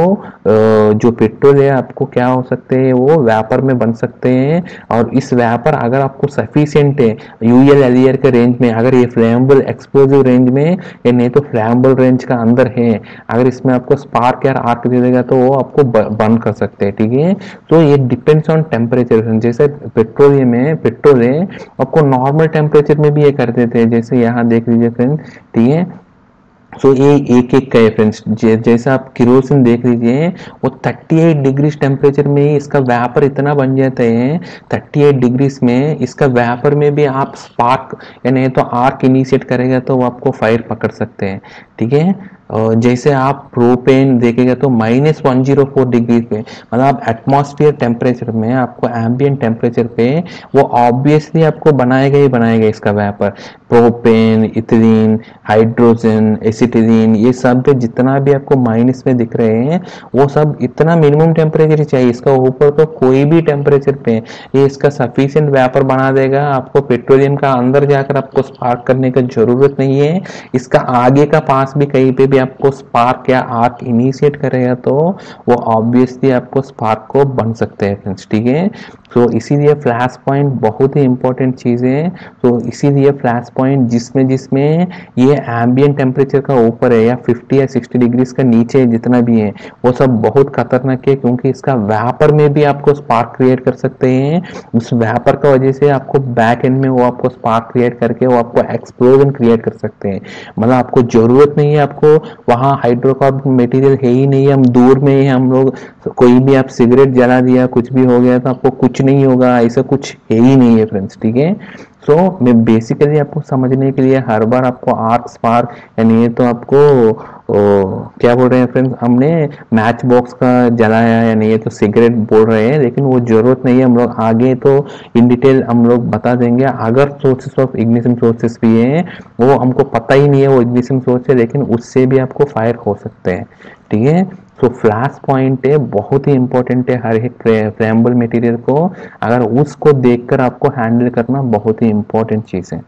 जो पेट्रोल है आपको क्या हो सकते हैं, वो वेपर में बन सकते हैं। और इस वेपर अगर आपको सफिशिएंट है यूएल एलईआर के रेंज में, अगर ये फ्लेमेबल एक्सप्लोसिव रेंज में या नहीं तो फ्लैमेबल रेंज का अंदर है, अगर इसमें आपको स्पार्क या आर्क दे देगा तो वो आपको बर्न कर सकते हैं, ठीक है। तो ये डिपेंड्स ऑन टेम्परेचर। जैसे पेट्रोलियम में पेट्रोल है आपको नॉर्मल टेम्परेचर में भी ये कर देते हैं, जैसे यहाँ देख लीजिए फ्रेंड, ठीक है। सो so, ये एक एक का है फ्रेंड्स, जैसे आप किरोसिन देख लीजिए वो अड़तीस डिग्री टेम्परेचर में ही इसका वेपर इतना बन जाता है, अड़तीस डिग्री में इसका वेपर में भी आप स्पार्क या नहीं तो आर्क इनिशिएट करेगा तो वो आपको फायर पकड़ सकते हैं, ठीक है। जैसे आप प्रोपेन देखेगा तो minus one zero four degree पे, मतलब आप एटमॉस्फेयर टेम्परेचर में आपको एम्बियंट टेम्परेचर पे वो ऑब्वियसली आपको बनाएगा ही बनाएगा इसका vapour. Propane, ethylene, hydrogen, acetylene, ये सब जितना भी आपको माइनस में दिख रहे हैं वो सब इतना मिनिमम टेम्परेचर चाहिए, इसका ऊपर तो कोई भी टेम्परेचर पे ये इसका सफिशिएंट वेपर बना देगा। आपको पेट्रोलियम का अंदर जाकर आपको स्पार्क करने की जरूरत नहीं है, इसका आगे का पास भी कहीं पे भी आपको स्पार्क या आर्क इनिशिएट करेगा तो वो ऑब्वियसली आपको स्पार्क को बन सकते हैं फ्रेंड्स, ठीक है। तो इसीलिए फ्लैश पॉइंट बहुत ही इंपॉर्टेंट चीज है। तो इसीलिए फ्लैश पॉइंट जिसमें जिसमें ये एम्बियंट टेम्परेचर का ऊपर है या फिफ्टी या सिक्सटी डिग्री का नीचे जितना भी है वो सब बहुत खतरनाक है, क्योंकि इसका वेपर में भी आपको स्पार्क क्रिएट कर सकते हैं। उस वेपर का वजह से आपको बैक एंड में वो आपको स्पार्क क्रिएट करके वो आपको एक्सप्लोजन क्रिएट कर सकते हैं। मतलब आपको जरूरत नहीं है, आपको वहाँ हाइड्रोकार्बन मटेरियल है ही नहीं, हम दूर में ही हम लोग कोई भी आप सिगरेट जला दिया कुछ भी हो गया तो आपको कुछ नहीं होगा, ऐसा कुछ है ही नहीं है फ्रेंड्स, ठीक है। सो so, मैं बेसिकली आपको समझने के लिए हर बार आपको आर्क स्पार्क यानी ये तो आपको ओ, क्या बोल रहे हैं फ्रेंड्स, हमने मैच बॉक्स का जलाया या नहीं ये तो सिगरेट बोल रहे हैं, लेकिन वो जरूरत नहीं है। हम लोग आगे तो इन डिटेल हम लोग बता देंगे। अगर सोर्सेस ऑफ इग्निशन सोर्सेस भी हैं वो हमको पता ही नहीं है वो इग्निशन सोर्स है, लेकिन उससे भी आपको फायर हो सकते हैं, ठीक है। तो फ्लैश पॉइंट है बहुत ही इंपॉर्टेंट है हर एक फ्लेमेबल मटेरियल को, अगर उसको देखकर आपको हैंडल करना बहुत ही इंपॉर्टेंट चीज है।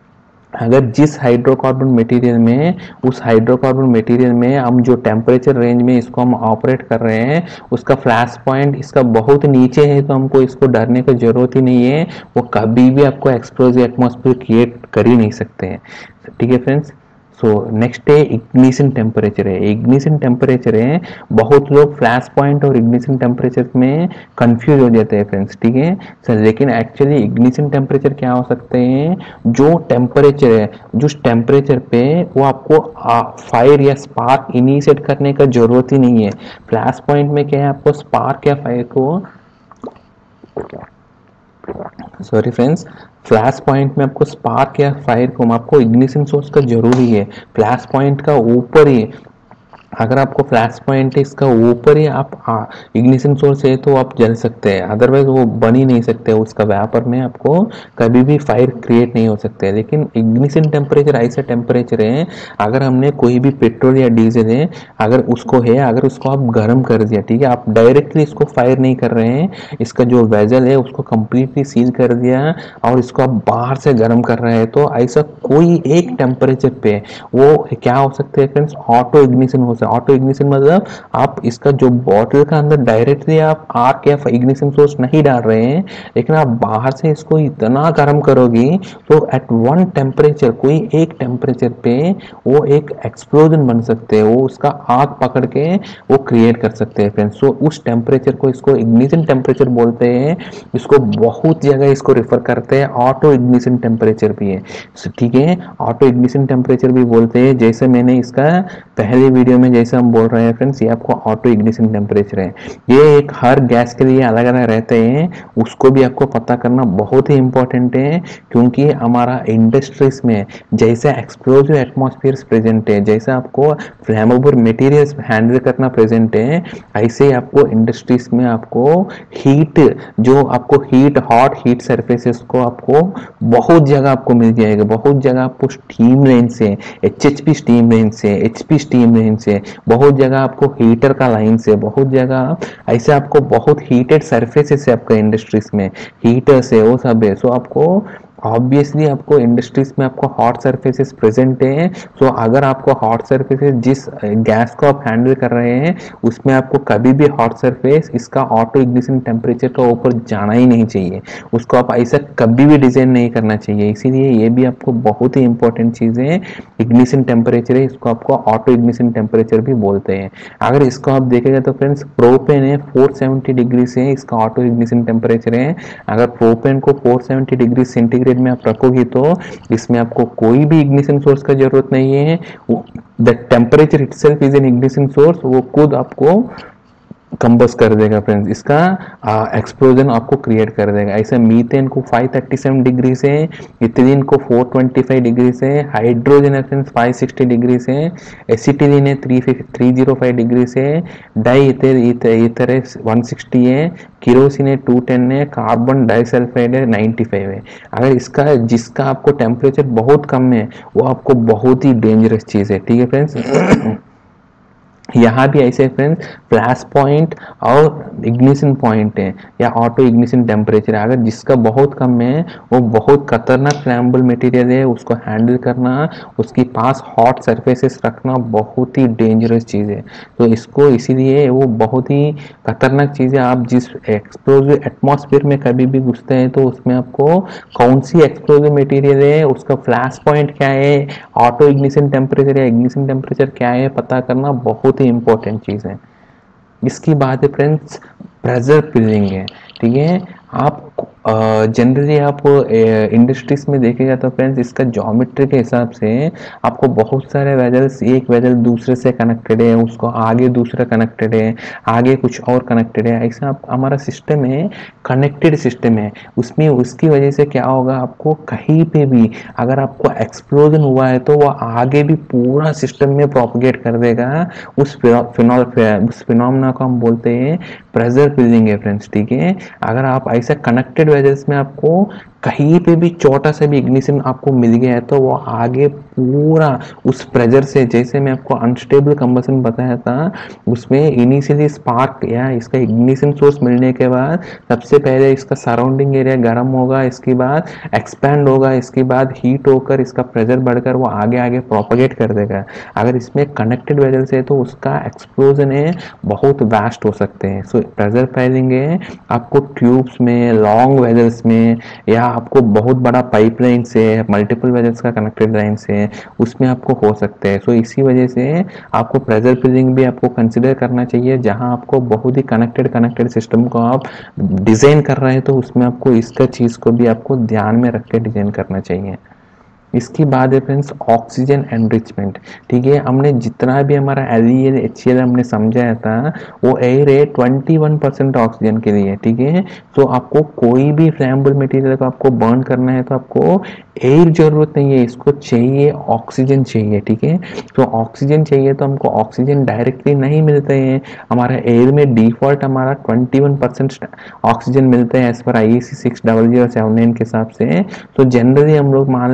अगर जिस हाइड्रोकार्बन मटेरियल में उस हाइड्रोकार्बन मटेरियल में हम जो टेम्परेचर रेंज में इसको हम ऑपरेट कर रहे हैं उसका फ्लैश पॉइंट इसका बहुत नीचे है तो हमको इसको डरने की जरूरत ही नहीं है, वो कभी भी आपको एक्सप्लोसिव एटमॉस्फेयर क्रिएट कर ही नहीं सकते हैं, ठीक है फ्रेंड्स। सो नेक्स्ट है इग्निशन टेम्परेचर है। इग्निशन टेम्परेचर है, बहुत लोग फ्लैश पॉइंट और इग्निशन टेम्परेचर में कंफ्यूज हो जाते हैं फ्रेंड्स, ठीक है सर। लेकिन एक्चुअली इग्निशन टेम्परेचर क्या हो सकते हैं, जो टेम्परेचर है जिस टेम्परेचर पे वो आपको फायर या स्पार्क इनिशिएट करने का जरूरत ही नहीं है। फ्लैश पॉइंट में क्या है, आपको स्पार्क या फायर को सॉरी फ्रेंड्स फ्लैश पॉइंट में आपको स्पार्क या फायर को आपको इग्निशन सोर्स का जरूरी है। फ्लैश पॉइंट का ऊपर ही अगर आपको फ्लैश पॉइंट है इसका ऊपर ही आप इग्निशन सोर्स है तो आप जल सकते हैं, अदरवाइज वो बन ही नहीं सकते, उसका वेपर में आपको कभी भी फायर क्रिएट नहीं हो सकते। लेकिन इग्निशन टेम्परेचर ऐसा टेम्परेचर है, अगर हमने कोई भी पेट्रोल या डीजल है अगर उसको है अगर उसको आप गर्म कर दिया, ठीक है, आप डायरेक्टली इसको फायर नहीं कर रहे हैं, इसका जो वेजल है उसको कंप्लीटली सील कर दिया और इसको आप बाहर से गर्म कर रहे हैं, तो ऐसा कोई एक टेम्परेचर पे वो क्या हो सकते हैं फ्रेंड्स, ऑटो इग्निशन हो सकता है। ऑटो इग्निशन मतलब आप इसका जो बॉटल का अंदर डायरेक्टली आप आर्क या इग्निशन सोर्स नहीं डाल रहे हैं, लेकिन आप बाहर से इसको इतना गर्म करोगे तो एट वन टेम्परेचर, कोई एक टेम्परेचर पे वो एक एक्सप्लोजन बन सकते हैं, वो उसका आग पकड़ के वो क्रिएट कर सकते हैं फ्रेंड्स। सो उस टेम्परेचर को, इसको इग्निशन टेम्परेचर बोलते हैं। इसको बहुत जगह इसको रेफर करते हैं, ऑटो इग्निशन टेम्परेचर भी है, ठीक है, ऑटो इग्निशन टेम्परेचर भी बोलते हैं। जैसे मैंने इसका पहले वीडियो में जैसे हम बोल रहे हैं फ्रेंड्स, ये आपको ऑटो इग्निशन टेम्परेचर है। ये एक हर गैस के लिए अलग अलग रहते हैं, उसको भी आपको पता करना बहुत ही इंपॉर्टेंट है, क्योंकि हमारा इंडस्ट्रीज में जैसे एक्सप्लोजिव एटमॉस्फेयर प्रेजेंट है, जैसे आपको फ्लेमेबल मटेरियल्स हैंडल करना प्रेजेंट है, ऐसे ही आपको इंडस्ट्रीज में आपको हीट, जो आपको हीट, हॉट हीट सरफेसेस को आपको बहुत जगह आपको मिल जाएगा, बहुत जगह आपको स्टीम रेंज से, एचएचपी स्टीम रेंज से, एचपी स्टीम रेंज से, बहुत जगह आपको हीटर का लाइन से, बहुत जगह ऐसे आपको बहुत हीटेड सरफेसेस है आपका इंडस्ट्रीज में, हीटर से वो सब है। सो आपको ऑब्वियसली आपको इंडस्ट्रीज में आपको हॉट सरफेसेस प्रेजेंट है। सो so, अगर आपको हॉट सरफेसेस, जिस गैस को आप हैंडल कर रहे हैं उसमें आपको कभी भी हॉट सरफेस इसका ऑटो इग्निशन टेम्परेचर का ऊपर जाना ही नहीं चाहिए, उसको आप ऐसा कभी भी डिजाइन नहीं करना चाहिए। इसीलिए ये भी आपको बहुत ही इंपॉर्टेंट चीज है, इग्निशन टेम्परेचर है, इसको आपको ऑटो इग्निशन टेम्परेचर भी बोलते हैं। अगर इसको आप देखेगा तो फ्रेंड्स प्रोपेन है फोर सेवेंटी डिग्री से इसका ऑटो इग्निशन टेम्परेचर है। अगर प्रोपेन को फोर सेवेंटी डिग्री सेंटीग्रेड में आप रखोगी तो इसमें आपको कोई भी इग्निशन सोर्स का जरूरत नहीं है, the temperature itself is an ignition source, वो खुद आपको कंबस कर देगा फ्रेंड्स, इसका एक्सप्लोजन आपको क्रिएट कर देगा। ऐसे मीथेन को फाइव थर्टी सेवन डिग्री से, इथिलीन को फोर ट्वेंटी फाइव डिग्री से, हाइड्रोजन है फ्रेंड्स फाइव सिक्सटी डिग्री से, एसिटिलीन है थ्री जीरो फाइव डिग्री से, डाई इथर इथर है वन सिक्सटी है, किरोसिन है टू टेन है, कार्बन डाइसल्फाइड है नाइंटी फाइव है। अगर इसका जिसका आपको टेम्परेचर बहुत कम है वो आपको बहुत ही डेंजरस चीज है, ठीक है फ्रेंड्स। यहाँ भी ऐसे फ्रेंड्स फ्लैश पॉइंट और इग्निशन पॉइंट है या ऑटो इग्निशन टेम्परेचर है, अगर जिसका बहुत कम है वो बहुत खतरनाक फ्लैमेबल मटेरियल है, उसको हैंडल करना, उसके पास हॉट सरफेसेस रखना बहुत ही डेंजरस चीज़ है। तो इसको इसीलिए वो बहुत ही खतरनाक चीज़ है। आप जिस एक्सप्लोजिव एटमॉस्फेयर में कभी भी घुसते हैं तो उसमें आपको कौन सी एक्सप्लोजिव मटेरियल है, उसका फ्लैश पॉइंट क्या है, ऑटो इग्निशन टेम्परेचर या इग्निशन टेम्परेचर क्या है, पता करना बहुत इंपॉर्टेंट चीज है। इसकी बात है फ्रेंड्स प्रेशर फिलिंग है, ठीक है। आप जनरली uh, आप इंडस्ट्रीज uh, में देखेगा तो फ्रेंड्स इसका ज्योमेट्री के हिसाब से आपको बहुत सारे वेजल्स, एक वेजल दूसरे से कनेक्टेड है, उसको आगे दूसरा कनेक्टेड है, आगे कुछ और कनेक्टेड है, ऐसा आप हमारा सिस्टम है, कनेक्टेड सिस्टम है। उसमें उसकी वजह से क्या होगा, आपको कहीं पे भी अगर आपको एक्सप्लोजन हुआ है तो वो आगे भी पूरा सिस्टम में प्रोपगेट कर देगा। उस फिनॉल उस फिनोमेना को हम बोलते हैं प्रेशर फिलिंग है फ्रेंड्स, ठीक है। अगर आप ऐसे कनेक्टेड वेजल्स में आपको कहीं पे भी छोटा सा भी इग्निशन आपको मिल गया है तो वो आगे पूरा उस प्रेशर से, जैसे मैं आपको अनस्टेबल कंबशन बताया था, उसमें इनिशियली स्पार्क या इसका इग्निशन सोर्स मिलने के बाद सबसे पहले इसका सराउंडिंग एरिया गर्म होगा, इसके बाद एक्सपैंड होगा, इसके बाद हीट होकर इसका प्रेशर बढ़कर वो आगे आगे प्रोपगेट कर देगा। अगर इसमें कनेक्टेड वेजल से तो उसका एक्सप्लोजन है बहुत वास्ट हो सकते हैं। सो प्रेशर फाइलिंग है आपको ट्यूब्स में, लॉन्ग वेजल्स में, या आपको बहुत बड़ा पाइपलाइन से, मल्टीपल वेजल्स का कनेक्टेड लाइन से, उसमें आपको हो सकते हैं। सो इसी वजह से आपको प्रेशर फिलिंग भी आपको कंसिडर करना चाहिए। जहां आपको बहुत ही कनेक्टेड कनेक्टेड सिस्टम को आप डिजाइन कर रहे हैं तो उसमें आपको इसका चीज को भी आपको ध्यान में रख के डिजाइन करना चाहिए। इसकी बात है फ्रेंड्स ऑक्सीजन एनरिचमेंट, ठीक है। हमने जितना भी हमारा L E L H C L हमने समझाया था वो एयर है ट्वेंटी वन परसेंट ऑक्सीजन के लिए, ठीक है। तो आपको कोई भी फ्लेमेबल मटेरियल को आपको बर्न करना है तो आपको एयर जरूरत नहीं है, इसको चाहिए ऑक्सीजन चाहिए, ठीक है। तो ऑक्सीजन चाहिए तो हमको ऑक्सीजन डायरेक्टली नहीं मिलते हैं, हमारा एयर में डिफॉल्ट हमारा ट्वेंटी वन परसेंट ऑक्सीजन मिलते हैं एज पर I E C six double zero seven nine के हिसाब से। तो जनरली हम लोग मान लेंगे फ्रेंड्स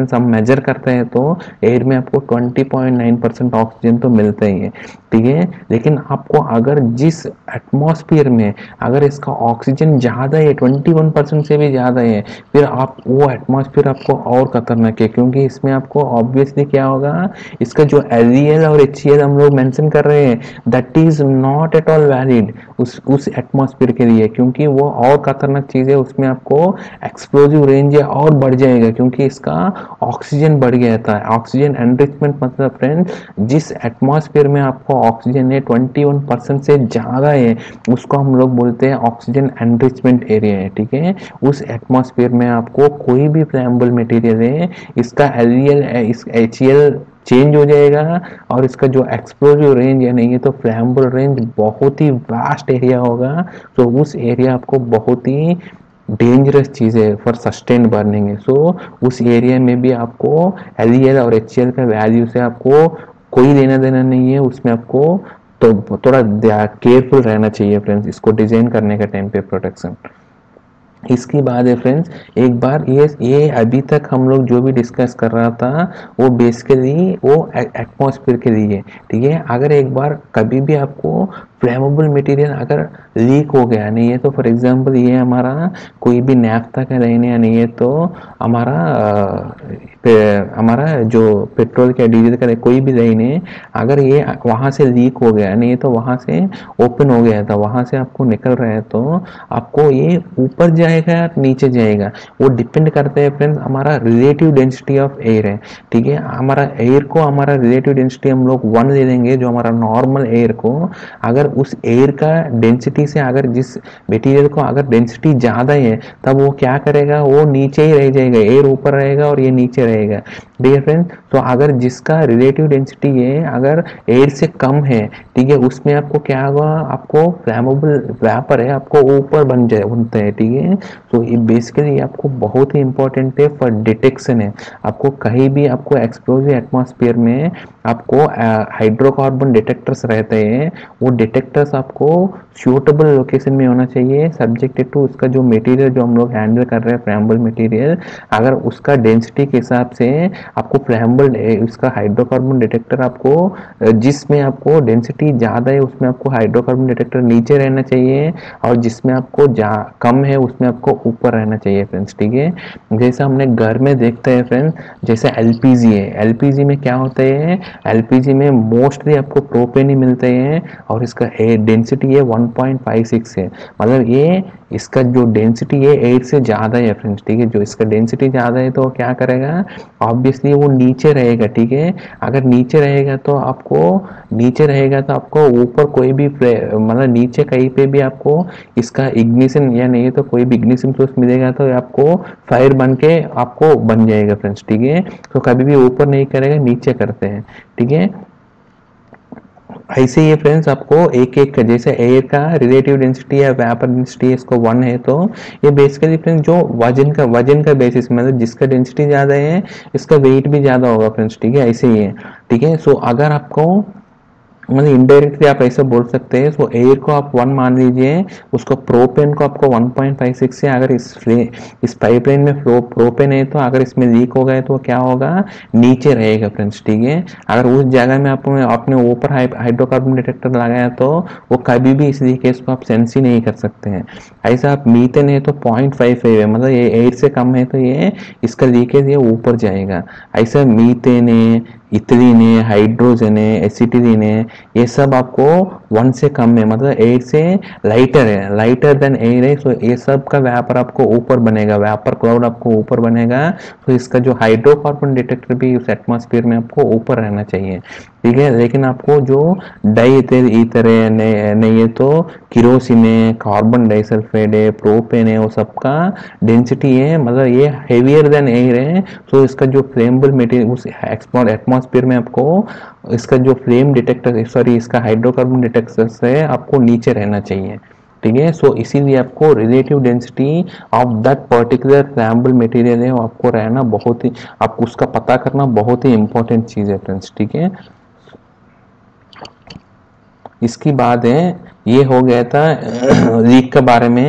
फ्रेंड्स हम मेजर करते हैं तो एयर में आपको twenty point nine percent oxygen तो मिलता ही है, ठीक है। लेकिन आपको अगर जिस एटमॉस्फेयर में अगर इसका ऑक्सीजन ज़्यादा है, ट्वेंटी वन परसेंट से भी ज़्यादा है, फिर आप वो एटमॉस्फेयर आपको और खतरनाक है, क्योंकि इसमें आपको ऑब्वियसली क्या होगा, इसका जो एल ई एल और एच सी एल हम लोग मेंशन कर रहे हैं that is not at all valid उस उस एटमॉस्फेयर के लिए, क्योंकि वो और खतरनाक चीज़ है, उसमें आपको एक्सप्लोजिव रेंज है और बढ़ जाएगा, क्योंकि इसका ऑक्सीजन बढ़ गया था। ऑक्सीजन एनरिचमेंट मतलब फ्रेंड जिस एटमॉस्फेयर में आपको ऑक्सीजन है ट्वेंटी वन परसेंट से ज़्यादा है, उसको हम लोग बोलते हैं ऑक्सीजन एनरिचमेंट एरिया है, ठीक है। उस एटमॉस्फेयर में आपको कोई भी फ्लेमेबल मटेरियल है, इसका L E L H E L change हो जाएगा और इसका जो एक्सप्लोजिव रेंज है नहीं है तो फ्लेमेबल रेंज बहुत ही वास्ट एरिया होगा। तो उस एरिया आपको बहुत ही डेंजरस चीज़ है फॉर सस्टेन बर्निंग है। सो उस एरिया में भी आपको एल ई एल और एच सी एल का वैल्यू से आपको कोई लेना देना नहीं है, उसमें आपको तो थोड़ा केयरफुल रहना चाहिए फ्रेंड्स इसको डिजाइन करने का टाइम पे प्रोटेक्शन। इसकी बात है फ्रेंड्स, एक बार ये ये अभी तक हम लोग जो भी डिस्कस कर रहा था वो बेसिकली वो एटमॉस्फेयर के लिए, ठीक है। अगर एक बार कभी भी आपको फ्लेमेबल मटेरियल अगर लीक हो गया नहीं है तो फॉर एग्जांपल ये हमारा कोई भी नैफ्था का लाइन है नहीं है तो हमारा हमारा जो पेट्रोल का डीजल का कोई भी लाइन है, अगर ये वहाँ से लीक हो गया नहीं है तो वहाँ से ओपन हो गया था, वहाँ से आपको निकल रहा है तो आपको ये ऊपर जाएगा या नीचे जाएगा वो डिपेंड करता है फ्रेंड्स हमारा रिलेटिव डेंसिटी ऑफ एयर है, ठीक है। हमारा एयर को हमारा रिलेटिव डेंसिटी हम लोग वन ले लेंगे जो हमारा नॉर्मल एयर को, अगर उस एयर का डेंसिटी से अगर जिस मटेरियल को अगर डेंसिटी ज़्यादा है तब वो क्या करेगा, वो नीचे ही रह जाएगा, एयर ऊपर रहेगा और ये नीचे रहेगा, ठीक है फ्रेंड्स। तो अगर जिसका रिलेटिव डेंसिटी है अगर एयर से कम है, ठीक है, उसमें आपको क्या होगा, आपको फ्लेमेबल वेपर है आपको ऊपर बन जाए बनता है, ठीक है। तो ये बेसिकली आपको बहुत ही इंपॉर्टेंट है फॉर डिटेक्शन है। आपको कहीं भी आपको एक्सप्लोजिव एटमॉस्फेयर में आपको हाइड्रोकार्बन डिटेक्टर्स रहते हैं, वो डिटेक्टर्स आपको सूटेबल लोकेशन में होना चाहिए सब्जेक्टेड टू उसका जो मटेरियल जो हम लोग हैंडल कर रहे हैं फ्लेमेबल मटेरियल, अगर उसका डेंसिटी के हिसाब से आपको फ्लेमेबल उसका हाइड्रोकार्बन डिटेक्टर आपको जिसमें आपको डेंसिटी ज़्यादा है उसमें आपको हाइड्रोकार्बन डिटेक्टर नीचे रहना चाहिए और जिसमें आपको जा कम है उसमें आपको ऊपर रहना चाहिए फ्रेंड्स, ठीक है। जैसे हमने घर में देखते हैं फ्रेंड्स, जैसे एल पी जी है, एल पी जी में क्या होता है, एल पी जी में मोस्टली आपको प्रोपेन ही मिलते हैं और इसका डेंसिटी है वन पॉइंट फाइव सिक्स है, मतलब ये इसका जो डेंसिटी है एट से ज़्यादा है फ्रेंड्स, ठीक है। जो इसका डेंसिटी ज़्यादा है तो क्या करेगा, ऑब्वियसली वो नीचे रहेगा, ठीक है। अगर नीचे रहेगा तो आपको नीचे रहेगा तो आपको ऊपर कोई भी मतलब नीचे कहीं पे भी आपको इसका इग्निशन या नहीं तो कोई भी इग्निशन सोर्स मिलेगा तो आपको फायर बन के आपको बन जाएगा फ्रेंड्स, ठीक है। तो कभी भी ऊपर नहीं करेगा, नीचे करते हैं, ठीक है। ऐसे ये फ्रेंड्स आपको एक एक का जैसे एयर का रिलेटिव डेंसिटी या वेपर डेंसिटी इसको वन है तो ये बेसिकली फ्रेंड्स जो वजन का वजन का बेसिस मतलब जिसका डेंसिटी ज़्यादा है इसका वेट भी ज़्यादा होगा फ्रेंड्स, ठीक है। ऐसे ही है, ठीक है। सो अगर आपको मतलब इनडायरेक्टली आप ऐसा बोल सकते हैं, सो एयर को आप वन मान लीजिए, उसको प्रोपेन को आपको वन पॉइंट फाइव सिक्स से अगर इस इस पाइपलाइन में फ्लो प्रोपेन है तो अगर इसमें लीक हो गए तो क्या होगा, नीचे रहेगा फ्रेंड्स, ठीक है। अगर उस जगह में आपने आपने ऊपर हाइड्रोकार्बन डिटेक्टर लगाया तो वो कभी भी इस लीकेज को आप सेंस ही नहीं कर सकते हैं। ऐसा आप मीथेन है तो पॉइंट फाइव फाइव है, मतलब ये एयर से कम है तो ये इसका लीकेज ये ऊपर जाएगा। ऐसा मीथेन है, इथिलीन है, हाइड्रोजन है, एसिटिलीन है, ये सब आपको वन से कम है, मतलब एयर से लाइटर है, लाइटर देन एयर है। सो ये सब का वेपर आपको ऊपर बनेगा, वेपर क्लाउड आपको ऊपर बनेगा। तो इसका जो हाइड्रोकार्बन डिटेक्टर भी उस एटमॉस्फेयर में आपको ऊपर रहना चाहिए, ठीक है। लेकिन आपको जो डाई इथर ईथर है नहीं है तो किरोसिन है, कार्बन डाइसल्फाइड है, प्रोपेन है, वो सबका डेंसिटी है मतलब ये हेवियर देन एयर है। तो इसका जो फ्लेमेबल मटेरियल उस एटमॉस्फेयर में आपको इसका जो फ्लेम डिटेक्टर सॉरी इसका हाइड्रोकार्बन डिटेक्टर से आपको नीचे रहना चाहिए, ठीक है। सो इसीलिए आपको relative density of that particular flammable material है वो आपको रहना बहुत ही आपको उसका पता करना बहुत ही इंपॉर्टेंट चीज़ है फ्रेंड्स, ठीक है। इसकी बात है ये हो गया था लीक के बारे में।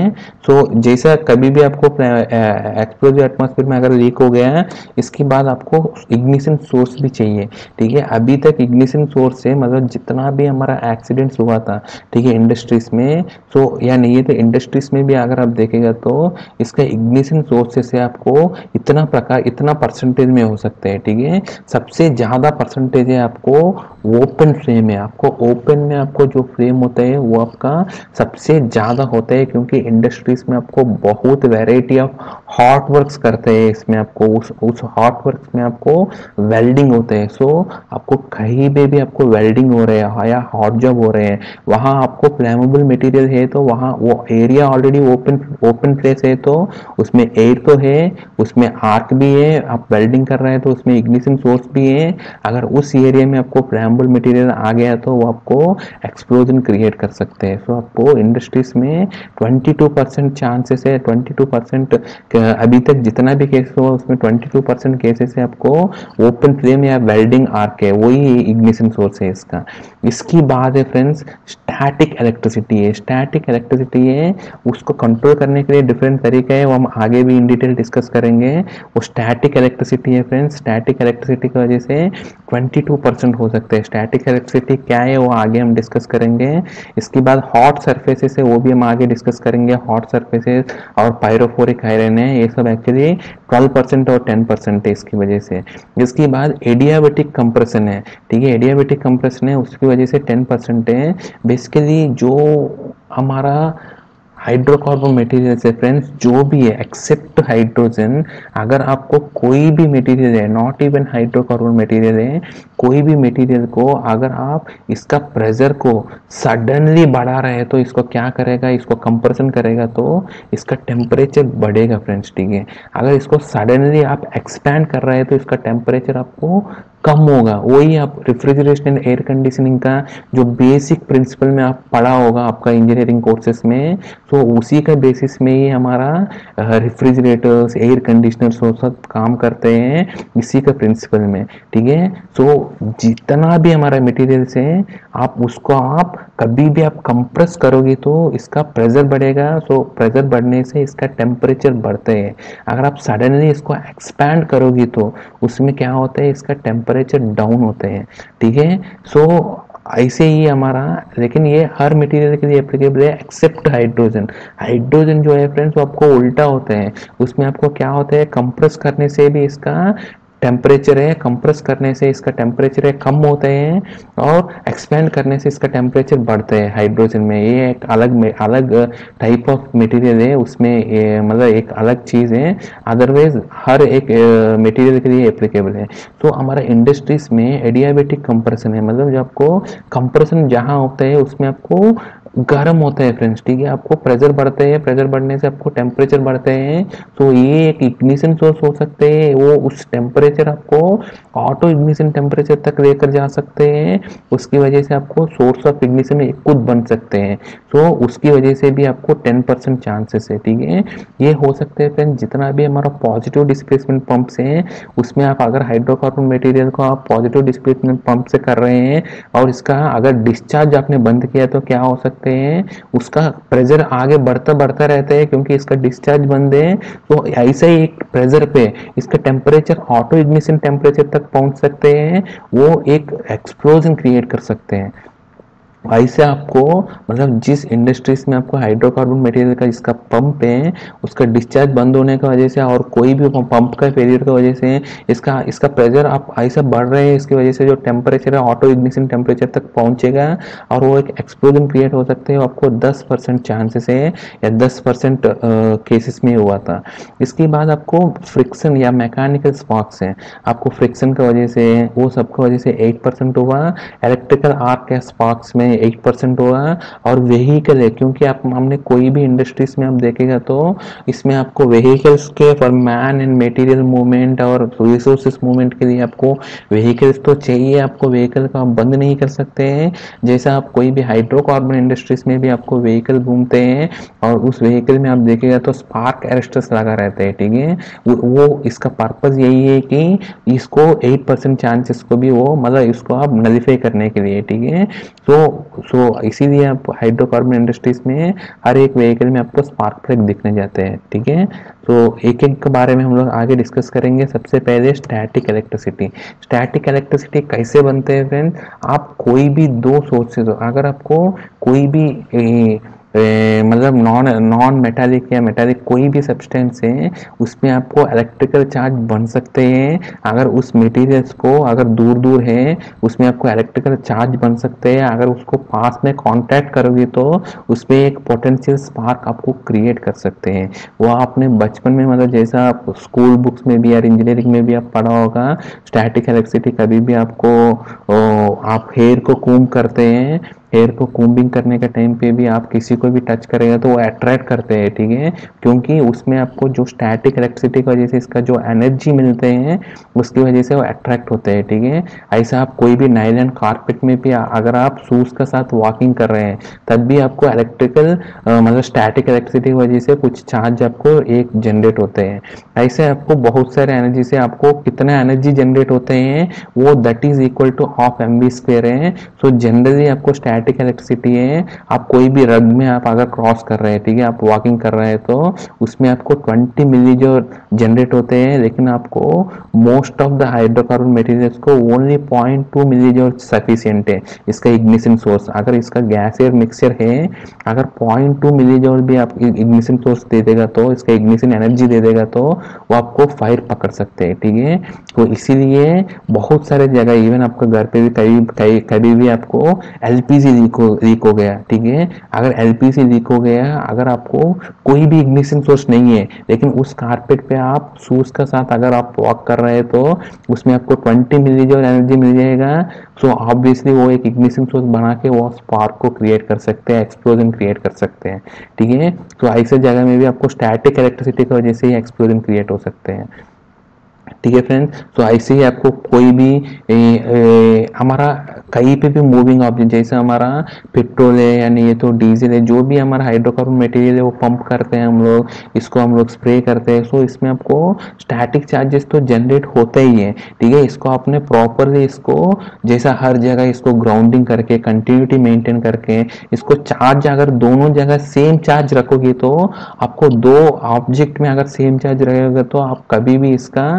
सो जैसा कभी भी आपको एक्सप्लोजिव एटमॉस्फेयर में अगर लीक हो गया है, इसके बाद आपको इग्निशन सोर्स भी चाहिए, ठीक है। अभी तक इग्निशन सोर्स से मतलब जितना भी हमारा एक्सीडेंट्स हुआ था, ठीक है, इंडस्ट्रीज में, सो या नहीं है तो इंडस्ट्रीज में भी अगर आप देखेगा तो इसका इग्निशन सोर्सेस से आपको इतना प्रकार इतना परसेंटेज में हो सकते हैं, ठीक है। सबसे ज़्यादा परसेंटेज है आपको ओपन फ्लेम है, आपको ओपन में आपको जो फ्लेम होता है वो आपका सबसे ज़्यादा होता है, क्योंकि इंडस्ट्रीज में आपको बहुत वैरायटी ऑफ हॉट वर्क्स करते हैं, इसमें आपको उस उस हॉट वर्क्स में आपको वेल्डिंग होते हैं। सो आपको कहीं पे भी आपको वेल्डिंग हो रहे हैं या हॉट जॉब हो रहे हैं, वहाँ आपको फ्लेमेबल मटेरियल है तो वहाँ वो area already open open place है, तो उसमें एयर तो है, उसमें आर्क भी है, आप वेल्डिंग कर रहे हैं तो उसमें इग्निशन सोर्स भी है। अगर उस एरिया में आपको फ्लेमेबल मटेरियल आ गया तो वो आपको एक्सप्लोजन क्रिएट कर सकते हैं। सो आपको इंडस्ट्रीज में बाईस परसेंट चांसेस है, बाईस परसेंट अभी तक जितना भी केस हुआ उसमें बाईस परसेंट केसेस है आपको ओपन फ्लेम या वेल्डिंग आर्क है, वही इग्निशन सोर्स है इसका। इसकी बात है फ्रेंड्स स्टैटिक इलेक्ट्रिसिटी है। स्टैटिक इलेक्ट्रिसिटी है, उसको कंट्रोल करने के लिए डिफरेंट तरीके हैं, वो हम आगे भी इन डिटेल डिस्कस करेंगे। वो स्टैटिक इलेक्ट्रिसिटी है फ्रेंड्स, स्टैटिक इलेक्ट्रिसिटी की वजह से बाईस परसेंट हो सकते हैं। स्टैटिक इलेक्ट्रिसिटी क्या है वो आगे हम डिस्कस करेंगे। इसके बाद हॉट सरफेसेस है, वो भी हम आगे डिस्कस करेंगे। हॉट सरफेसेस और पायरोफोरिक आयरन है, ये सब एक्चुअली ट्वेल्व परसेंट और टेन परसेंट है इसकी वजह से। इसके बाद एडियाबेटिक कंप्रेशन है, ठीक है, एडियाबेटिक कंप्रेशन है, उसकी वजह से टेन परसेंट है। बेसिकली जो हमारा हाइड्रोकार्बन मटेरियल है फ्रेंड्स, जो भी है एक्सेप्ट हाइड्रोजन, अगर आपको कोई भी मटेरियल है, नॉट इवन हाइड्रोकार्बन मटेरियल है, कोई भी मटेरियल को अगर आप इसका प्रेशर को सडनली बढ़ा रहे हैं तो इसको क्या करेगा, इसको कंप्रेशन करेगा तो इसका टेम्परेचर बढ़ेगा फ्रेंड्स, ठीक है। अगर इसको सडनली आप एक्सपैंड कर रहे हैं तो इसका टेम्परेचर आपको कम होगा। वही आप रेफ्रिजरेशन एंड एयर कंडीशनिंग का जो बेसिक प्रिंसिपल में आप पढ़ा होगा आपका इंजीनियरिंग कोर्सेस में, तो उसी का बेसिस में ही हमारा रेफ्रिजरेटर्स, एयर कंडीशनर्स वो सब काम करते हैं, इसी का प्रिंसिपल में, ठीक है। सो जितना भी हमारा मटेरियल्स है, आप उसको आप कभी भी आप कंप्रेस करोगे तो इसका प्रेशर बढ़ेगा। सो प्रेशर बढ़ने से इसका टेम्परेचर बढ़ते हैं। अगर आप सडनली इसको एक्सपैंड करोगे तो उसमें क्या होता है, इसका टेम्परेचर डाउन होते हैं, ठीक है। सो ऐसे ही हमारा, लेकिन ये हर मटेरियल के लिए एप्लीकेबल है एक्सेप्ट हाइड्रोजन। हाइड्रोजन जो है फ्रेंड्स वो आपको उल्टा होता है, उसमें आपको क्या होता है, कंप्रेस करने से भी इसका टेम्परेचर है, कंप्रेस करने से इसका टेम्परेचर है कम होते हैं, और एक्सपेंड करने से इसका टेम्परेचर बढ़ते हैं हाइड्रोजन में। ये एक अलग में अलग टाइप ऑफ मटेरियल है, उसमें मतलब एक अलग चीज़ है, अदरवाइज हर एक मटेरियल के लिए एप्लीकेबल है। तो हमारा इंडस्ट्रीज में एडियाबेटिक कंप्रेशन है, मतलब जब आपको कंप्रेशन जहाँ होता है उसमें आपको गर्म होता है फ्रेंड्स, ठीक है, आपको प्रेशर बढ़ते हैं, प्रेशर बढ़ने से आपको टेम्परेचर बढ़ते हैं। तो ये एक इग्निशन सोर्स हो सकते हैं, वो उस टेम्परेचर आपको ऑटो इग्निशन टेम्परेचर तक लेकर जा सकते हैं, उसकी वजह से आपको सोर्स ऑफ इग्निशन खुद बन सकते हैं। तो उसकी वजह से भी आपको टेन परसेंट चांसेस है, ठीक है। ये हो सकते हैं फ्रेंड्स, जितना भी हमारा पॉजिटिव डिस्प्लेसमेंट पंप्स हैं उसमें आप अगर हाइड्रोकार्बन मटेरियल को आप पॉजिटिव डिस्प्लेसमेंट पंप से कर रहे हैं और इसका अगर डिस्चार्ज आपने बंद किया तो क्या हो सकते हैं, उसका प्रेशर आगे बढ़ता बढ़ता रहता है, क्योंकि इसका डिस्चार्ज बंद है। तो ऐसे ही एक प्रेशर पे इसका टेम्परेचर ऑटो इग्निशन टेम्परेचर तक पहुंच सकते हैं, वो एक एक्सप्लोजन क्रिएट कर सकते हैं। ऐसे आपको मतलब जिस इंडस्ट्रीज में आपको हाइड्रोकार्बन मटेरियल का इसका पंप है उसका डिस्चार्ज बंद होने की वजह से और कोई भी पंप का फेलियर की वजह से इसका इसका प्रेशर आप ऐसा बढ़ रहे हैं, इसकी वजह से जो टेम्परेचर है ऑटो इग्निशन टेम्परेचर तक पहुंचेगा और वो एक एक्सप्लोजन क्रिएट हो सकते हैं। आपको टेन परसेंट चांसेस है या टेन परसेंट केसेस में हुआ था। इसके बाद आपको फ्रिक्शन या मैकेनिकल स्पार्क्स है, आपको फ्रिक्शन की वजह से वो सब की वजह से एट परसेंट हुआ, इलेक्ट्रिकल आर्क के स्पार्क्स में एट परसेंट होगा, और व्हीकल है, क्योंकि आप हमने कोई भी इंडस्ट्रीज में आप देखेगा तो इसमें आपको व्हीकल्स के for man and material movement और रिसोर्सेस मूवमेंट के लिए आपको व्हीकल्स तो चाहिए, आपको व्हीकल का आप बंद नहीं कर सकते हैं। जैसा आप कोई भी हाइड्रोकार्बन इंडस्ट्रीज में भी आपको व्हीकल घूमते हैं और उस व्हीकल में आप देखेगा तो स्पार्क अरेस्टर्स लगा रहते हैं, ठीक है। वो, वो इसका पर्पज यही है कि इसको एट परसेंट चांसेस को भी वो मतलब इसको आप नलिफाई करने के लिए, ठीक है। तो सो इसीलिए आप हाइड्रोकार्बन इंडस्ट्रीज में हर एक व्हीकल में आपको स्पार्क प्लग दिखने जाते हैं, ठीक है। तो एक एक के बारे में हम लोग आगे डिस्कस करेंगे। सबसे पहले स्टैटिक इलेक्ट्रिसिटी। स्टैटिक इलेक्ट्रिसिटी कैसे बनते हैं फ्रेंड? आप कोई भी दो सोर्सेज, अगर आपको कोई भी ए, मतलब नॉन नॉन मेटालिक या मेटालिक कोई भी सब्सटेंस है, उसमें आपको इलेक्ट्रिकल चार्ज बन सकते हैं। अगर उस मटेरियल्स को अगर दूर दूर है उसमें आपको इलेक्ट्रिकल चार्ज बन सकते हैं। अगर उसको पास में कांटेक्ट करोगे तो उसमें एक पोटेंशियल स्पार्क आपको क्रिएट कर सकते हैं। वो आपने बचपन में, मतलब जैसा आप स्कूल बुक्स में भी या इंजीनियरिंग में भी आप पढ़ा होगा, स्टैटिक इलेक्ट्रिसिटी कभी भी आपको ओ, आप हेयर को कूम करते हैं, हेयर को कूम्बिंग करने के टाइम पे भी आप किसी को भी टच करेगा तो वो अट्रैक्ट करते हैं, ठीक है, क्योंकि उसमें आपको जो स्टैटिक इलेक्ट्रिसिटी की वजह से इसका जो एनर्जी मिलते हैं उसकी वजह से वो अट्रैक्ट होते हैं, ठीक है। ऐसा आप कोई भी नाइलन कारपेट में भी अगर आप शूज के साथ वॉकिंग कर रहे हैं तब भी आपको इलेक्ट्रिकल मतलब स्टैटिक इलेक्ट्रिसिटी की वजह से कुछ चार्ज आपको एक जनरेट होते हैं। ऐसे आपको बहुत सारे एनर्जी से आपको कितना एनर्जी जनरेट होते हैं वो that is equal to half M B square है। सो जनरली आपको स्टैटिक इलेक्ट्रिसिटी है, आप कोई भी रग में आप अगर क्रॉस कर रहे हैं, ठीक है, आप वॉकिंग कर रहे हैं तो उसमें आपको ट्वेंटी मिली जो जनरेट होते हैं, लेकिन आपको most of the hydrocarbon materials को ओनली पॉइंट टू मिली जो सफिशिएंट है इसका इग्निशन सोर्स। अगर इसका गैसियर मिक्सचर है, अगर पॉइंट टू मिली जो भी आप इग्निशन सोर्स दे देगा तो इसका इग्निशन एनर्जी दे देगा तो वो आपको फायर पकड़ सकते हैं, ठीक है। तो इसीलिए बहुत सारे जगह इवन आपका घर पे भी कभी कभी कभी भी आपको एलपीजी लीक हो लीक हो गया, ठीक है, अगर एलपीजी लीक हो गया, अगर आपको कोई भी इग्निशन सोर्स नहीं है लेकिन उस कारपेट पे आप शूज के साथ अगर आप वॉक कर रहे हैं तो उसमें आपको ट्वेंटी मिली जो एनर्जी मिल जाएगा। सो ऑब्वियसली वो एक इग्निशन सोर्स बना के वो स्पार्क को क्रिएट कर सकते हैं, एक्सप्लोजन क्रिएट कर सकते हैं, ठीक है। तो ऐसे जगह में भी आपको स्टैटिक इलेक्ट्रिसिटी की वजह से ही एक्सप्लोजन क्रिएट हो सकते हैं, ठीक है फ्रेंड्स। तो ऐसे ही आपको कोई भी ए, ए, हमारा कहीं पे भी मूविंग ऑब्जेक्ट, जैसे हमारा पेट्रोल है यानी ये तो डीजल है, जो भी हमारा हाइड्रोकार्बन मटेरियल है वो पंप करते हैं हम लोग, इसको हम लोग स्प्रे करते हैं। सो इसमें आपको स्टैटिक चार्जेस तो जनरेट होते ही है, ठीक है। इसको आपने प्रॉपरली इसको जैसा हर जगह इसको ग्राउंडिंग करके कंटिन्यूटी मेंटेन करके इसको चार्ज, अगर दोनों जगह सेम चार्ज रखोगे तो आपको दो ऑब्जेक्ट में अगर सेम चार्ज रहेगा तो आप कभी भी इसका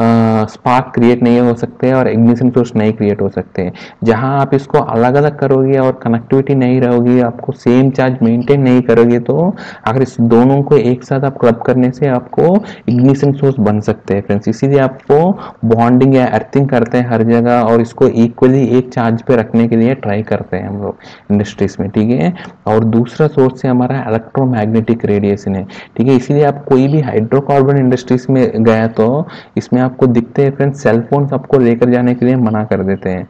स्पार्क क्रिएट नहीं हो सकते और इग्निशन सोर्स नहीं क्रिएट हो सकते। जहां आप इसको अलग अलग करोगे और कनेक्टिविटी नहीं रहोगी, आपको सेम चार्ज मेंटेन नहीं करोगे तो अगर इस दोनों को एक साथ आप क्लब करने से आपको इग्निशन सोर्स बन सकते हैं फ्रेंड्स। इसीलिए आपको बॉन्डिंग या अर्थिंग करते हैं हर जगह और इसको इक्वली एक चार्ज पे रखने के लिए ट्राई करते हैं हम लोग इंडस्ट्रीज में, ठीक है। और दूसरा सोर्स है हमारा इलेक्ट्रोमैग्नेटिक रेडिएशन है, ठीक है। इसीलिए आप कोई भी हाइड्रोकार्बन इंडस्ट्रीज में गया तो इसमें आपको दिखते हैं फ्रेंड्स सेल फोन आपको लेकर जाने के लिए मना कर देते हैं।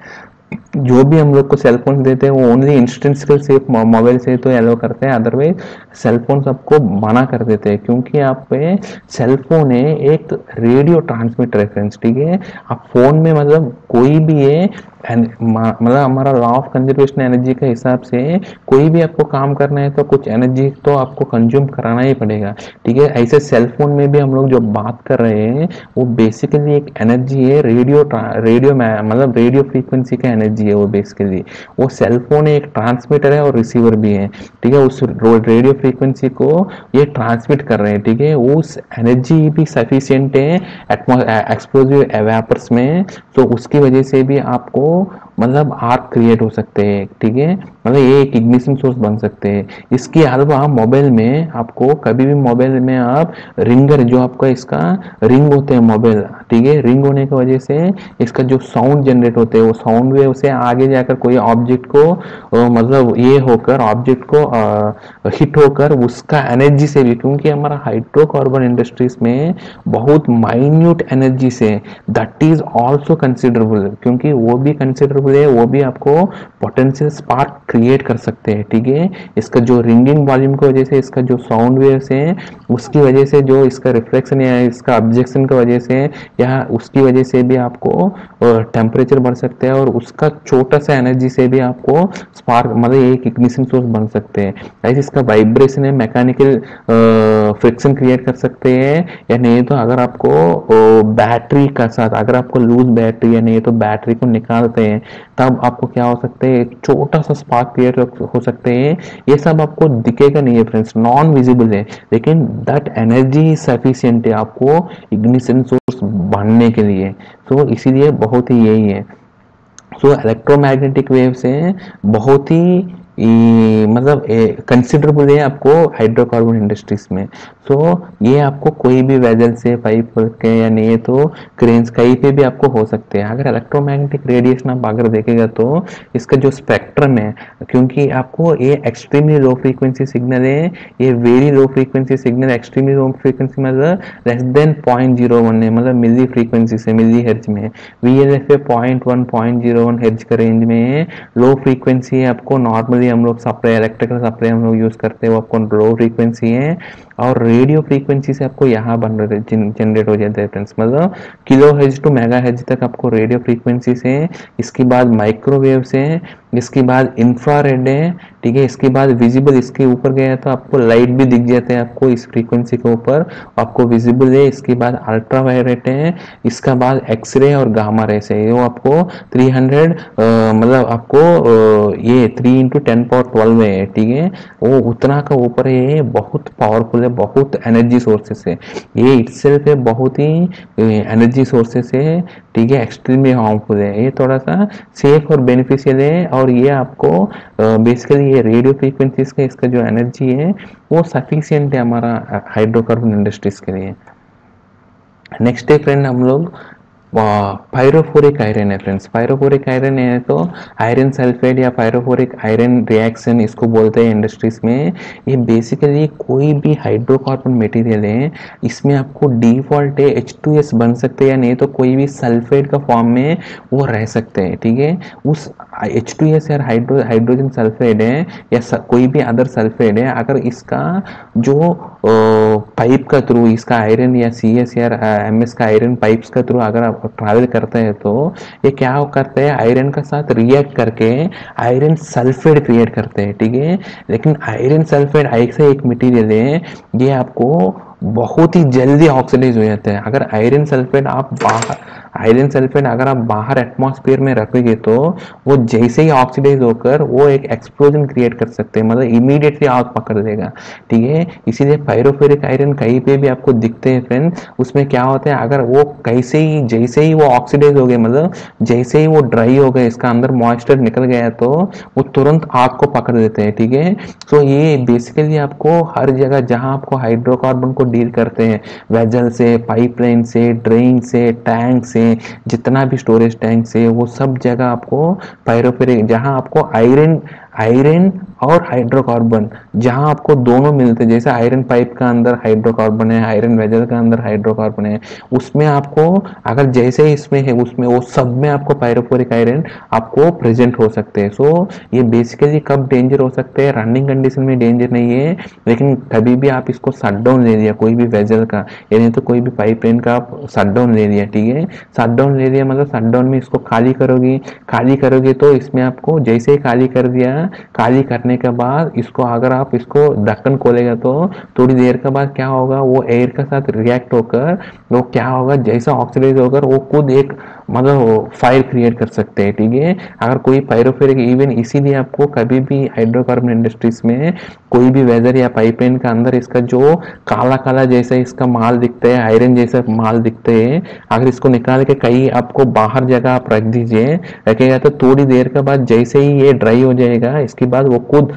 जो भी हम लोग को सेल फोन देते हैं वो ओनली इंस्टेंशियल से मोबाइल से तो एलो करते हैं, अदरवाइज सेल फोन सबको मना कर देते हैं, क्योंकि आप पे सेल फोन है एक रेडियो ट्रांसमीटर है फ्रेंड्स, ठीक है। आप फोन में मतलब कोई भी है मतलब हमारा लॉ ऑफ कंजर्वेशन एनर्जी के हिसाब से कोई भी आपको काम करना है तो कुछ एनर्जी तो आपको कंज्यूम कराना ही पड़ेगा, ठीक है। ऐसे सेल फोन में भी हम लोग जो बात कर रहे हैं वो बेसिकली एक एनर्जी है, रेडियो रेडियो मतलब रेडियो फ्रीक्वेंसी का एनर्जी है वो बेसिकली। वो सेल फोन एक ट्रांसमीटर है और रिसीवर भी है, ठीक है। उस रेडियो फ्रीक्वेंसी को ये ट्रांसमिट कर रहे हैं, ठीक है। उस एनर्जी भी सफिशिएंट है एक्सप्लोजिव वेपर्स में, तो उसकी वजह से भी आपको मतलब आर्क क्रिएट हो सकते हैं, ठीक है, मतलब ये एक इग्निशन सोर्स बन सकते हैं। इसके अलावा मोबाइल में आपको कभी भी मोबाइल में आप रिंगर जो आपका इसका रिंग होते हैं मोबाइल, ठीक है, रिंग होने की वजह से इसका जो साउंड जनरेट होते हैं वो साउंड वेव से आगे जाकर कोई ऑब्जेक्ट को आ, मतलब ये होकर ऑब्जेक्ट को आ, हिट होकर उसका एनर्जी से भी, क्योंकि हमारा हाइड्रोकार्बन इंडस्ट्रीज में बहुत माइन्यूट एनर्जी से दैट इज ऑल्सो कंसिडरेबल, क्योंकि वो भी कंसिडरेबल है, वो भी आपको पोटेंशियल स्पार्क क्रिएट कर सकते हैं, ठीक है। इसका जो रिंगिंग वॉल्यूम की वजह से इसका जो साउंड वेव्स है उसकी वजह से जो इसका रिफ्लेक्शन या इसका ऑब्जेक्शन की वजह से या उसकी वजह से भी आपको टेम्परेचर बढ़ सकते हैं और उसका छोटा सा एनर्जी से भी आपको स्पार्क मतलब एक इग्निशन सोर्स बन सकते हैं। ऐसे इसका वाइब्रेशन है मैकेनिकल फ्रिक्शन क्रिएट कर सकते हैं, या नहीं तो अगर आपको बैटरी का साथ अगर आपको लूज बैटरी या नहीं तो बैटरी को निकालते हैं तब आपको क्या हो सकता है, एक छोटा सा स्पार्क क्रिएट हो सकते हैं। ये सब आपको दिखेगा नहीं है फ्रेंड्स, नॉन विजिबल है, लेकिन दैट एनर्जी सफिशिएंट है आपको इग्निशन सोर्स बनने के लिए। तो इसीलिए बहुत ही यही है। सो इलेक्ट्रोमैग्नेटिक वेव से बहुत ही ये मतलब कंसिडरेबल है आपको हाइड्रोकार्बन इंडस्ट्रीज में। सो so, ये आपको कोई भी वेजल से पाइप के या नहीं तो क्रेन्स कहीं पे भी आपको हो सकते हैं। अगर इलेक्ट्रोमैग्नेटिक रेडिएशन आप अगर देखेगा तो इसका जो स्पेक्ट्रम है, क्योंकि आपको ये एक्सट्रीमली लो फ्रीक्वेंसी सिग्नल है, ये very low frequency signal, extremely low frequency मतलब less than point zero one है, मतलब मिली फ्रीक्वेंसी से मिली हर्ज में। V L F a point one point zero one hertz का रेंज में है, लो फ्रीक्वेंसी है। आपको नॉर्मली हम लोग सप्लाई इलेक्ट्रिकल सप्लाई हम लोग यूज करते हैं वो आपको लो फ्रीक्वेंसी है, और रेडियो फ्रीक्वेंसी से आपको यहाँ बन जनरेट हो जाता है फ्रेंड्स, मतलब kilohertz to megahertz तक आपको रेडियो फ्रीक्वेंसी से, इसके बाद माइक्रोवेव से, इसके बाद इंफ्रारेड है, ठीक है, इसके बाद विजिबल, इसके ऊपर गया तो आपको लाइट भी दिख जाते हैं आपको इस फ्रीक्वेंसी के ऊपर, आपको विजिबल है। इसके बाद अल्ट्रा वायलेट है, इसका बाद एक्सरे और गामा रे से वो आपको थ्री हंड्रेड मतलब आपको आ, ये three into ten power twelve है, ठीक है, वो उतना का ऊपर है, बहुत पावरफुल है, बहुत एनर्जी सोर्सेस है, ये इटसेल्फ है बहुत ही एनर्जी सोर्सेस है, ठीक है, एक्सट्रीमली हार्मफुल है। ये थोड़ा सा सेफ और बेनिफिशियल है, और ये आपको बेसिकली ये रेडियो फ्रीक्वेंसीज का इसका जो एनर्जी है वो सफिशिएंट है हमारा हाइड्रोकार्बन इंडस्ट्रीज के लिए। नेक्स्ट है फ्रेंड हम लोग पायरोफोरिक आयरन है फ्रेंड्स। पायरोफोरिक आयरन है तो आयरन सल्फेट या पायरोफोरिक आयरन रिएक्शन इसको बोलते हैं इंडस्ट्रीज में। ये बेसिकली कोई भी हाइड्रोकार्बन मटेरियल है, इसमें आपको डिफॉल्ट है एच टू एस बन सकते हैं या नहीं तो कोई भी सल्फेट का फॉर्म में वो रह सकते हैं, ठीक है। उस एच टू एस या हाइड्रो हाइड्रोजन सल्फेट है या स, कोई भी अदर सल्फेट है, अगर इसका जो पाइप का थ्रू इसका आयरन या सी एस या एम एस का आयरन पाइप्स का थ्रू अगर आप ट्रैवल करते हैं तो ये क्या करते हैं, आयरन का साथ रिएक्ट करके आयरन सल्फेट क्रिएट करते हैं, ठीक है। लेकिन आयरन सल्फेट ऐसा एक मटेरियल है ये आपको बहुत ही जल्दी ऑक्सीडाइज हो जाता है। अगर आयरन सल्फेट आप बाहर आयरन सल्फेट अगर आप बाहर एटमॉस्फेयर में रखोगे तो वो जैसे ही ऑक्सीडाइज होकर वो एक एक्सप्लोजन क्रिएट कर सकते हैं, मतलब इमीडिएटली आग पकड़ देगा, ठीक है। इसीलिए पायरोफेरिक आयरन कहीं पे भी आपको दिखते हैं फ्रेंड, उसमें क्या होता है अगर वो कैसे ही जैसे ही वो ऑक्सीडाइज हो गए, मतलब जैसे ही वो ड्राई हो गए, इसका अंदर मॉइस्चर निकल गया तो वो तुरंत आग को पकड़ देते हैं, ठीक है। सो ये बेसिकली आपको हर जगह जहां आपको हाइड्रोकार्बन को डील करते हैं, वेजल से, पाइपलाइन से, ड्रेन से, टैंक से, जितना भी स्टोरेज टैंक से, वो सब जगह आपको पायरोफेरिक, जहां आपको आयरन आयरन और हाइड्रोकार्बन जहां आपको दोनों मिलते हैं, जैसे आयरन पाइप का अंदर हाइड्रोकार्बन है, आयरन वेजल का अंदर हाइड्रोकार्बन है, उसमें आपको अगर जैसे ही इसमें है उसमें वो सब में आपको पायरोफोरिक आयरन आपको प्रेजेंट हो सकते हैं। सो ये बेसिकली कब डेंजर हो सकते हैं, रनिंग कंडीशन में डेंजर नहीं है, लेकिन कभी भी आप इसको शट डाउन ले लिया कोई भी वेजल का यानी तो कोई भी पाइपलाइन का आप शट डाउन ले लिया, ठीक है। शट डाउन ले लिया मतलब शट डाउन में इसको खाली करोगे खाली करोगे तो इसमें आपको जैसे ही खाली कर दिया, खाली करने के बाद इसको अगर आप इसको ढक्कन खोलेगा तो थोड़ी देर के बाद क्या होगा, वो एयर के साथ रिएक्ट होकर वो क्या होगा, जैसा ऑक्सीडाइज होकर वो खुद एक मतलब फायर क्रिएट कर सकते हैं, ठीक है। अगर कोई पायरोफेरिक इवन इसीलिए आपको कभी भी हाइड्रोकार्बन इंडस्ट्रीज में कोई भी वेदर या पाइपलाइन का अंदर इसका जो काला काला जैसा इसका माल दिखता है, आयरन जैसा माल दिखते हैं, अगर इसको निकाल के कहीं आपको बाहर जगह आप रख दीजिए, रखेगा तो थोड़ी देर के बाद जैसे ही ये ड्राई हो जाएगा इसके बाद वो खुद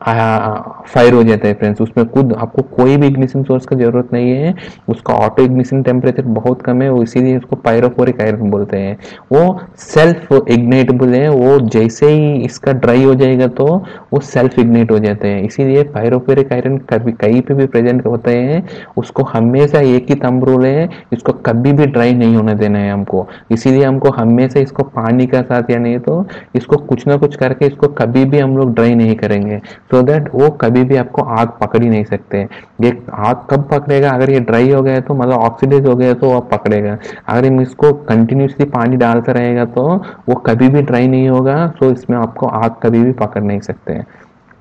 फायर हो जाता है फ्रेंड्स। उसमें खुद आपको कोई भी इग्निशन सोर्स का जरूरत नहीं है, उसका ऑटो इग्निशन टेम्परेचर बहुत कम है, वो इसीलिए उसको पायरोफोरिक आयरन बोलते हैं। वो सेल्फ इग्नाइटेबल है, वो जैसे ही इसका ड्राई हो जाएगा तो वो सेल्फ इग्नाइट हो जाते हैं, इसीलिए पायरोफोरिक आयरन कभी कहीं पे भी प्रेजेंट होते हैं, उसको हमेशा एक ही थंब रूल है, इसको कभी भी ड्राई नहीं होने देना है हमको। इसीलिए हमको हमेशा इसको पानी का साथ या नहीं तो इसको कुछ ना कुछ करके इसको कभी भी हम लोग ड्राई नहीं करेंगे, सो so दैट वो कभी भी आपको आग पकड़ ही नहीं सकते। ये आग कब पकड़ेगा, अगर ये ड्राई हो गया तो मतलब ऑक्सीडाइज हो गया तो वो पकड़ेगा, अगर हम इसको कंटिन्यूसली पानी डालता रहेगा तो वो कभी भी ड्राई नहीं होगा, सो so इसमें आपको आग कभी भी पकड़ नहीं सकते हैं।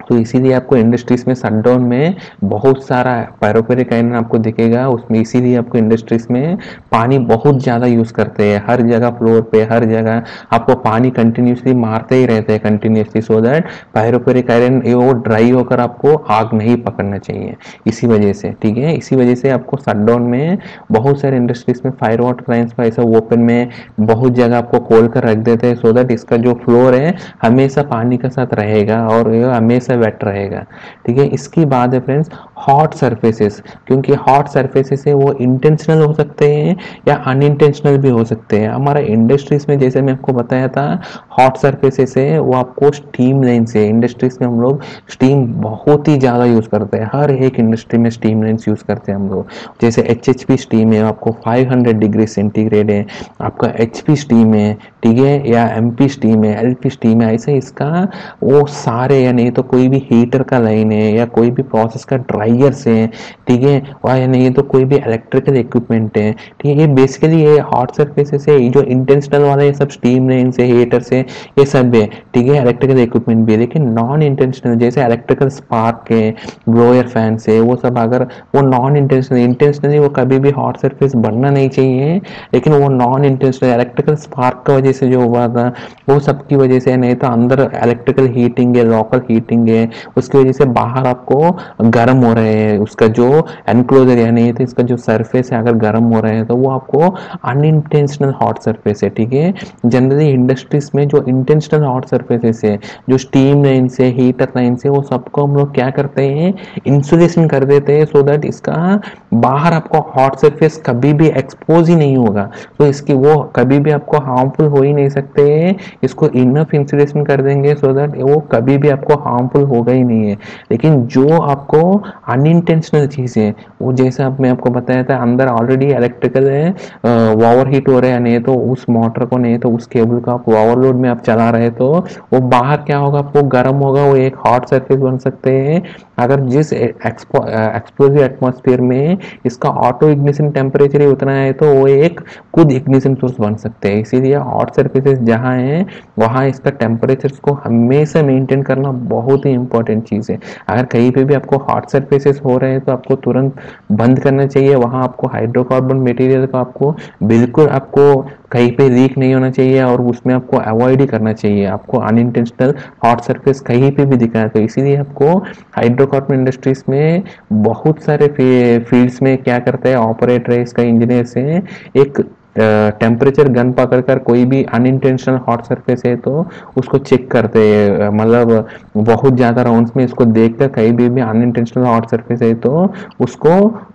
तो इसीलिए आपको इंडस्ट्रीज में शटडाउन में बहुत सारा पायरोपेरिक आयरन आपको दिखेगा उसमें, इसीलिए आपको इंडस्ट्रीज में पानी बहुत ज़्यादा यूज़ करते हैं, हर जगह फ्लोर पे हर जगह आपको पानी कंटिन्यूसली मारते ही रहते हैं continuously, so that pyrophoric iron वो ड्राई होकर आपको आग नहीं पकड़ना चाहिए इसी वजह से, ठीक है। इसी वजह से आपको शटडाउन में बहुत सारे इंडस्ट्रीज में फायर वाटर लाइन्स का ऐसा ओपन में बहुत जगह आपको खोल कर रख देते हैं, सो दैट इसका जो फ्लोर है हमेशा पानी के साथ रहेगा और ये हमेशा वेट रहेगा, ठीक है। इसकी बात है फ्रेंड्स हॉट सरफेसेस, क्योंकि हॉट सरफेसेस है वो इंटेंशनल हो सकते हैं या अनइंटेंशनल भी हो सकते हैं। हमारा इंडस्ट्रीज में जैसे मैं आपको बताया था हॉट सरफेसेस है वो आपको स्टीम लाइन से, इंडस्ट्रीज में हम लोग स्टीम बहुत ही ज़्यादा यूज़ करते हैं, हर एक इंडस्ट्री में स्टीम लाइन्स यूज़ करते हैं हम लोग। जैसे एच एच पी स्टीम है आपको फाइव हंड्रेड डिग्री सेंटीग्रेड है, आपका एच पी स्टीम है, ठीक है, या एम पी स्टीम है, एल पी स्टीम है, ऐसे इसका वो सारे, या नहीं तो कोई भी हीटर का लाइन है या कोई भी प्रोसेस का ड्रायर से, ठीक है, और या नहीं तो कोई भी इलेक्ट्रिकल इक्विपमेंट है, ठीक है। ये बेसिकली ये हॉट सरफेसेस है, जो इंटेंशनल वाला ये सब स्टीम लाइन से हीटर से ये सब है, ठीक है, इलेक्ट्रिकल इक्विपमेंट भी है। लेकिन नॉन इंटेंशनल जैसे इलेक्ट्रिकल स्पार्क है, ब्लोअर फैन से, वो सब अगर वो नॉन इंटेंशनल, इंटेंशनली वो कभी भी हॉट सरफेस बनना नहीं चाहिए, लेकिन वो नॉन इंटेंशनल इलेक्ट्रिकल स्पार्क की वजह से जो हुआ था वो सबकी वजह से, नहीं तो अंदर इलेक्ट्रिकल हीटिंग है, लोकल हीटिंग है, उसकी वजह से बाहर आपको गर्म हो रहे हैं, उसका जो एनक्लोजर या नहीं तो इसका जो सरफेस है अगर गर्म हो रहे हैं तो वो आपको अनइंटेंशनल हॉट सरफेस है, ठीक है। जनरली इंडस्ट्रीज में जो इंटेंशनल हॉट सरफेसेस है, जो स्टीम लाइन से, हीटर लाइन से, वो सबको हम लोग क्या करते हैं इंसुलेशन कर देते हैं, सो दैट इसका बाहर आपको हॉट सरफेस कभी भी एक्सपोज ही नहीं होगा, तो इसकी वो कभी भी आपको हार्मफुल हो ही नहीं सकते हैं, इसको इनफ इंसुलेशन कर देंगे सो दैट वो कभी भी आपको हार्मफुल होगा ही नहीं है। लेकिन जो आपको अनइंटेंशनल चीज़ें, वो जैसे अब मैं आपको बताया था अंदर ऑलरेडी इलेक्ट्रिकल है, ओवर हीट हो रहा है, नहीं तो उस मोटर को, नहीं तो उस केबल को आप ओवरलोड में आप चला रहे तो वो बाहर क्या होगा आपको गर्म होगा, वो एक हॉट सरफेस बन सकते हैं। अगर जिस एक्सप्लोसिव एटमॉस्फेयर में इसका ऑटो इग्निशन टेम्परेचर ही उतना है तो वो एक खुद इग्निशन सोर्स बन सकते हैं। इसीलिए हॉट सरफेसेस जहाँ हैं वहाँ इसका टेम्परेचर को हमेशा मेंटेन करना बहुत ही इंपॉर्टेंट चीज़ है। अगर कहीं पे भी आपको हॉट सरफेसेस हो रहे हैं तो आपको तुरंत बंद करना चाहिए, वहाँ आपको हाइड्रोकार्बन मटेरियल का आपको बिल्कुल आपको कहीं पे लीक नहीं होना चाहिए और उसमें आपको अवॉइड ही करना चाहिए, आपको अनइंटेंशनल हॉट सरफेस कहीं पे भी दिखा है। तो इसीलिए आपको हाइड्रोकार्बन इंडस्ट्रीज में बहुत सारे फील्ड्स में क्या करते हैं ऑपरेटर है, इसका इंजीनियर से एक टेम्परेचर गन पकड़ कर कोई भी अनइंटेंशनल हॉट सरफेस है तो उसको चेक करते हैं, मतलब बहुत ज़्यादा राउंड्स में इसको देखकर कहीं भी भी अनइंटेंशनल हॉट सरफेस है तो उसको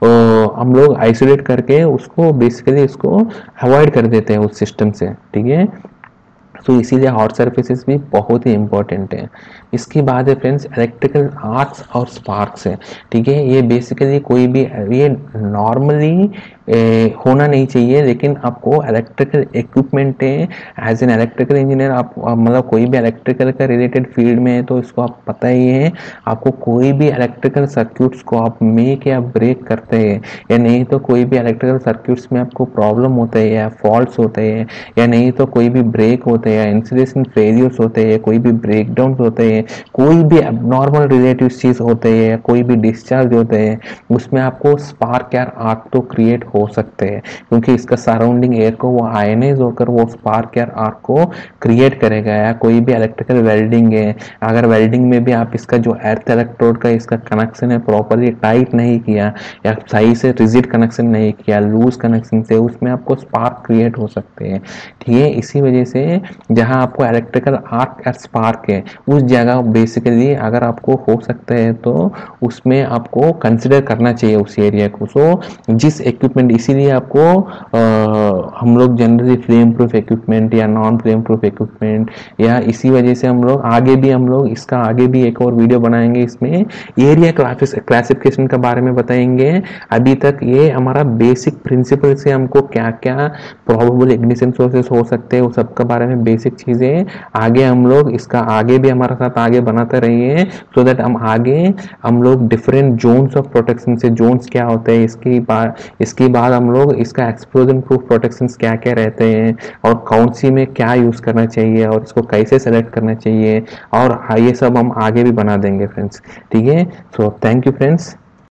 आ, हम लोग आइसोलेट करके उसको बेसिकली इसको अवॉइड कर देते हैं उस सिस्टम से, ठीक है। तो इसीलिए हॉट सरफेसेस भी बहुत ही इंपॉर्टेंट है। इसकी बात है फ्रेंड्स इलेक्ट्रिकल आर्क्स और स्पार्क्स है, ठीक है। ये बेसिकली कोई भी ये नॉर्मली होना नहीं चाहिए, लेकिन आपको इलेक्ट्रिकल इक्विपमेंट है एज एन इलेक्ट्रिकल इंजीनियर, आप मतलब कोई भी इलेक्ट्रिकल का रिलेटेड फील्ड में है तो इसको आप पता ही है, आपको कोई भी इलेक्ट्रिकल सर्क्यूट्स को आप मेक या ब्रेक करते हैं या नहीं तो कोई भी इलेक्ट्रिकल सर्क्यूट्स में आपको प्रॉब्लम होते हैं या फॉल्ट्स होते हैं या नहीं तो कोई भी ब्रेक होते हैं या इंसुलेशन फेलियर्स होते हैं, कोई भी ब्रेकडाउन होते हैं, कोई भी एबनॉर्मल रिलेटिव चीज होते हैं या कोई भी डिस्चार्ज होते हैं, उसमें आपको स्पार्क या आर्क तो क्रिएट हो सकते हैं, क्योंकि इसका सराउंडिंग एयर को वो आयनाइज होकर वो स्पार्क या आर्क को क्रिएट करेगा। या कोई भी इलेक्ट्रिकल वेल्डिंग है, अगर वेल्डिंग में भी आप इसका जो अर्थ इलेक्ट्रोड का इसका कनेक्शन है प्रॉपरली टाइट नहीं किया या सही से रिजिड कनेक्शन नहीं किया, लूज कनेक्शन से, उसमें आपको स्पार्क क्रिएट हो सकते हैं, ठीक है। इसी वजह से जहां आपको इलेक्ट्रिकल आर्क या स्पार्क है उस जगह बेसिकली अगर आपको हो सकता है तो उसमें आपको कंसिडर करना चाहिए उस एरिया को। सो जिस इक्विपमेंट, इसीलिए आपको आ, हम लोग जनरली फ्लेम प्रूफ इक्विपमेंट या नॉन फ्लेम प्रूफ इक्विपमेंट, या इसी वजह से हम लोग आगे भी हम लोग इसका आगे भी एक और वीडियो बनाएंगे, इसमें एरिया क्लासिफिकेशन के बारे में बताएंगे। अभी तक ये हमारा बेसिक प्रिंसिपल से हमको क्या क्या प्रोबेबल इग्निशन सोर्सेस हो सकते हैं, उस सब के बारे में बेसिक चीजें आगे हम लोग इसका आगे भी हमारे साथ आगे बनाते रहिए, सो दैट हम आगे हम लोग डिफरेंट जोन्स ऑफ प्रोटेक्शन से, जोन्स क्या होते हैं इसकी इसकी बाद हम लोग इसका एक्सप्लोजन प्रूफ प्रोटेक्शंस क्या क्या रहते हैं और कौन सी में क्या यूज़ करना चाहिए और इसको कैसे सेलेक्ट करना चाहिए, और ये सब हम आगे भी बना देंगे फ्रेंड्स। ठीक है, सो थैंक यू फ्रेंड्स।